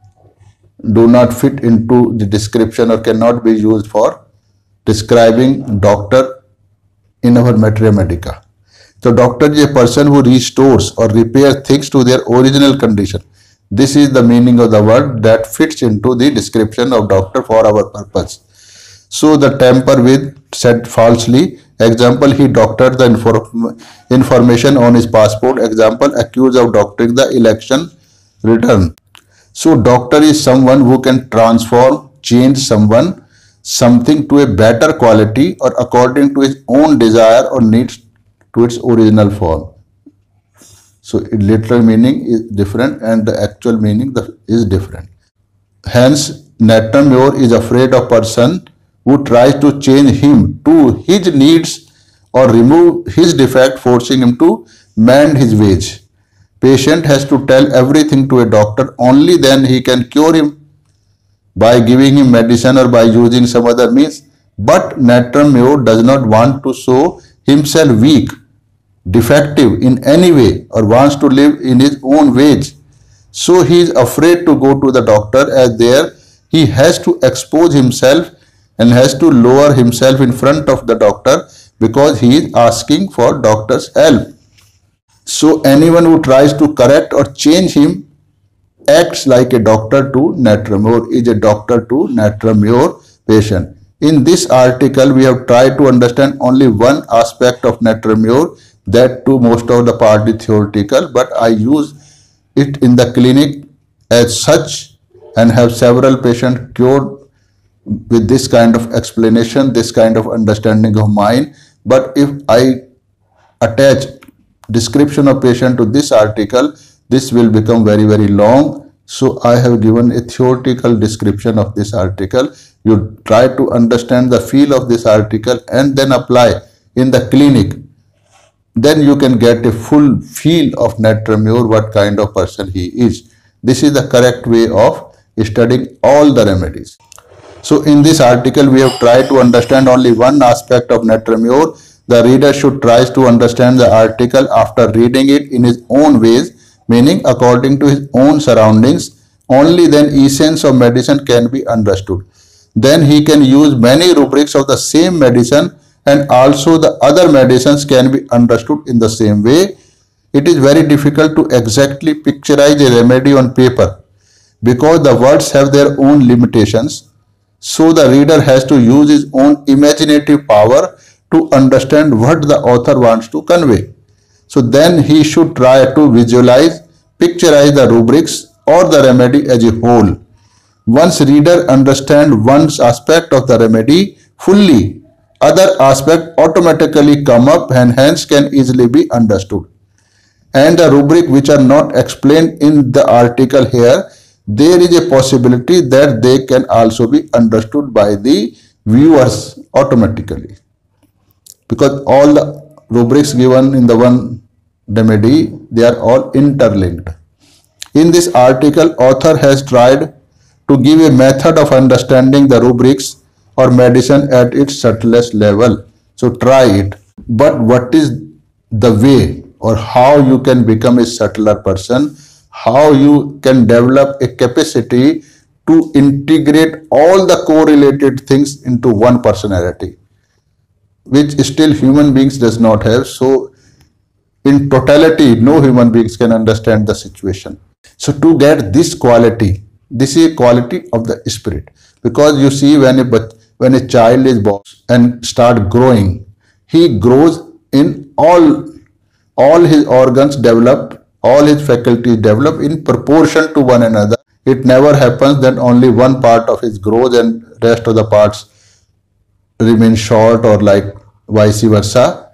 Speaker 1: do not fit into the description or cannot be used for describing doctor in our materia medica. So doctor is a person who restores or repairs things to their original condition. This is the meaning of the word that fits into the description of doctor for our purpose. So the tamper with said falsely. Example, he doctored the inform information on his passport. Example, accused of doctoring the election return. So doctor is someone who can transform, change someone, something to a better quality or according to his own desire or needs to its original form. So literal meaning is different and the actual meaning is different. Hence, Natrum Myor is afraid of person who tries to change him to his needs or remove his defect, forcing him to mend his ways. Patient has to tell everything to a doctor, only then he can cure him by giving him medicine or by using some other means. But Natrum Myor does not want to show himself weak, defective in any way, or wants to live in his own ways. So he is afraid to go to the doctor, as there he has to expose himself and has to lower himself in front of the doctor because he is asking for doctor's help. So anyone who tries to correct or change him acts like a doctor to Natrum Myor, is a doctor to Natrum Myor patient. In this article, we have tried to understand only one aspect of Natrum Myor, that too most of the part is theoretical, but I use it in the clinic as such and have several patients cured with this kind of explanation, this kind of understanding of mine. But if I attach description of patient to this article, this will become very very long. So I have given a theoretical description of this article. You try to understand the feel of this article and then apply in the clinic. Then you can get a full feel of Natrum Myor, what kind of person he is. This is the correct way of studying all the remedies. So in this article, we have tried to understand only one aspect of Natrum Myor. The reader should try to understand the article after reading it in his own ways, meaning according to his own surroundings. Only then essence of medicine can be understood. Then he can use many rubrics of the same medicine, and also the other medicines can be understood in the same way. It is very difficult to exactly picturize a remedy on paper because the words have their own limitations. So the reader has to use his own imaginative power to understand what the author wants to convey. So then he should try to visualize, picturize the rubrics or the remedy as a whole. Once reader understands one aspect of the remedy fully, other aspects automatically come up and hence can easily be understood. And the rubric which are not explained in the article here, there is a possibility that they can also be understood by the viewers automatically, because all the rubrics given in the one remedy, they are all interlinked. In this article, author has tried to give a method of understanding the rubrics or medicine at its subtlest level. So try it. But what is the way or how you can become a subtler person? How you can develop a capacity to integrate all the correlated things into one personality, which still human beings does not have. So in totality, no human beings can understand the situation. So to get this quality, this is a quality of the spirit. Because you see, when a when a child is born and start growing, he grows in all all his organs develop, all his faculties develop in proportion to one another. It never happens that only one part of his grows and rest of the parts remain short, or like vice versa.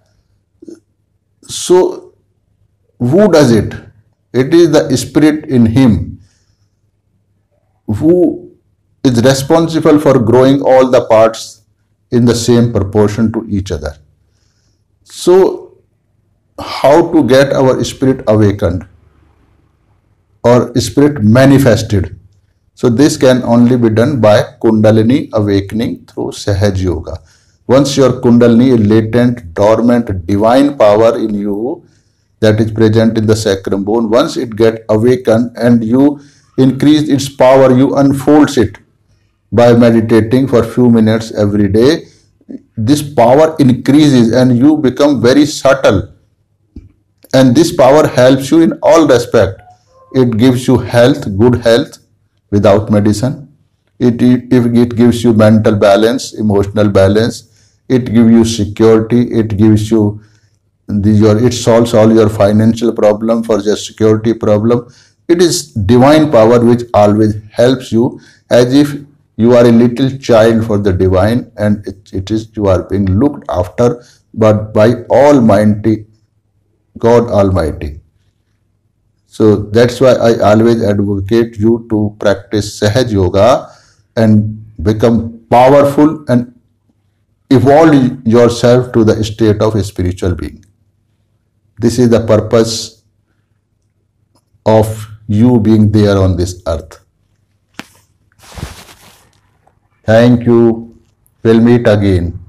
Speaker 1: So who does it? It is the spirit in him who is responsible for growing all the parts in the same proportion to each other. So how to get our spirit awakened or spirit manifested? So this can only be done by Kundalini awakening through Sahaj Yoga. Once your Kundalini, a latent, dormant, divine power in you that is present in the sacrum bone, once it gets awakened and you increase its power, you unfolds it by meditating for few minutes every day. This power increases and you become very subtle. And this power helps you in all respect. It gives you health, good health without medicine. It, it, it gives you mental balance, emotional balance. It gives you security. It gives you the, your, it solves all your financial problem for your security problem. It is divine power which always helps you, as if you are a little child for the divine, and it, it is you are being looked after but by Almighty God Almighty. So that's why I always advocate you to practice Sahaj Yoga and become powerful and evolve yourself to the state of a spiritual being. This is the purpose of you being there on this earth. Thank you. We'll meet again.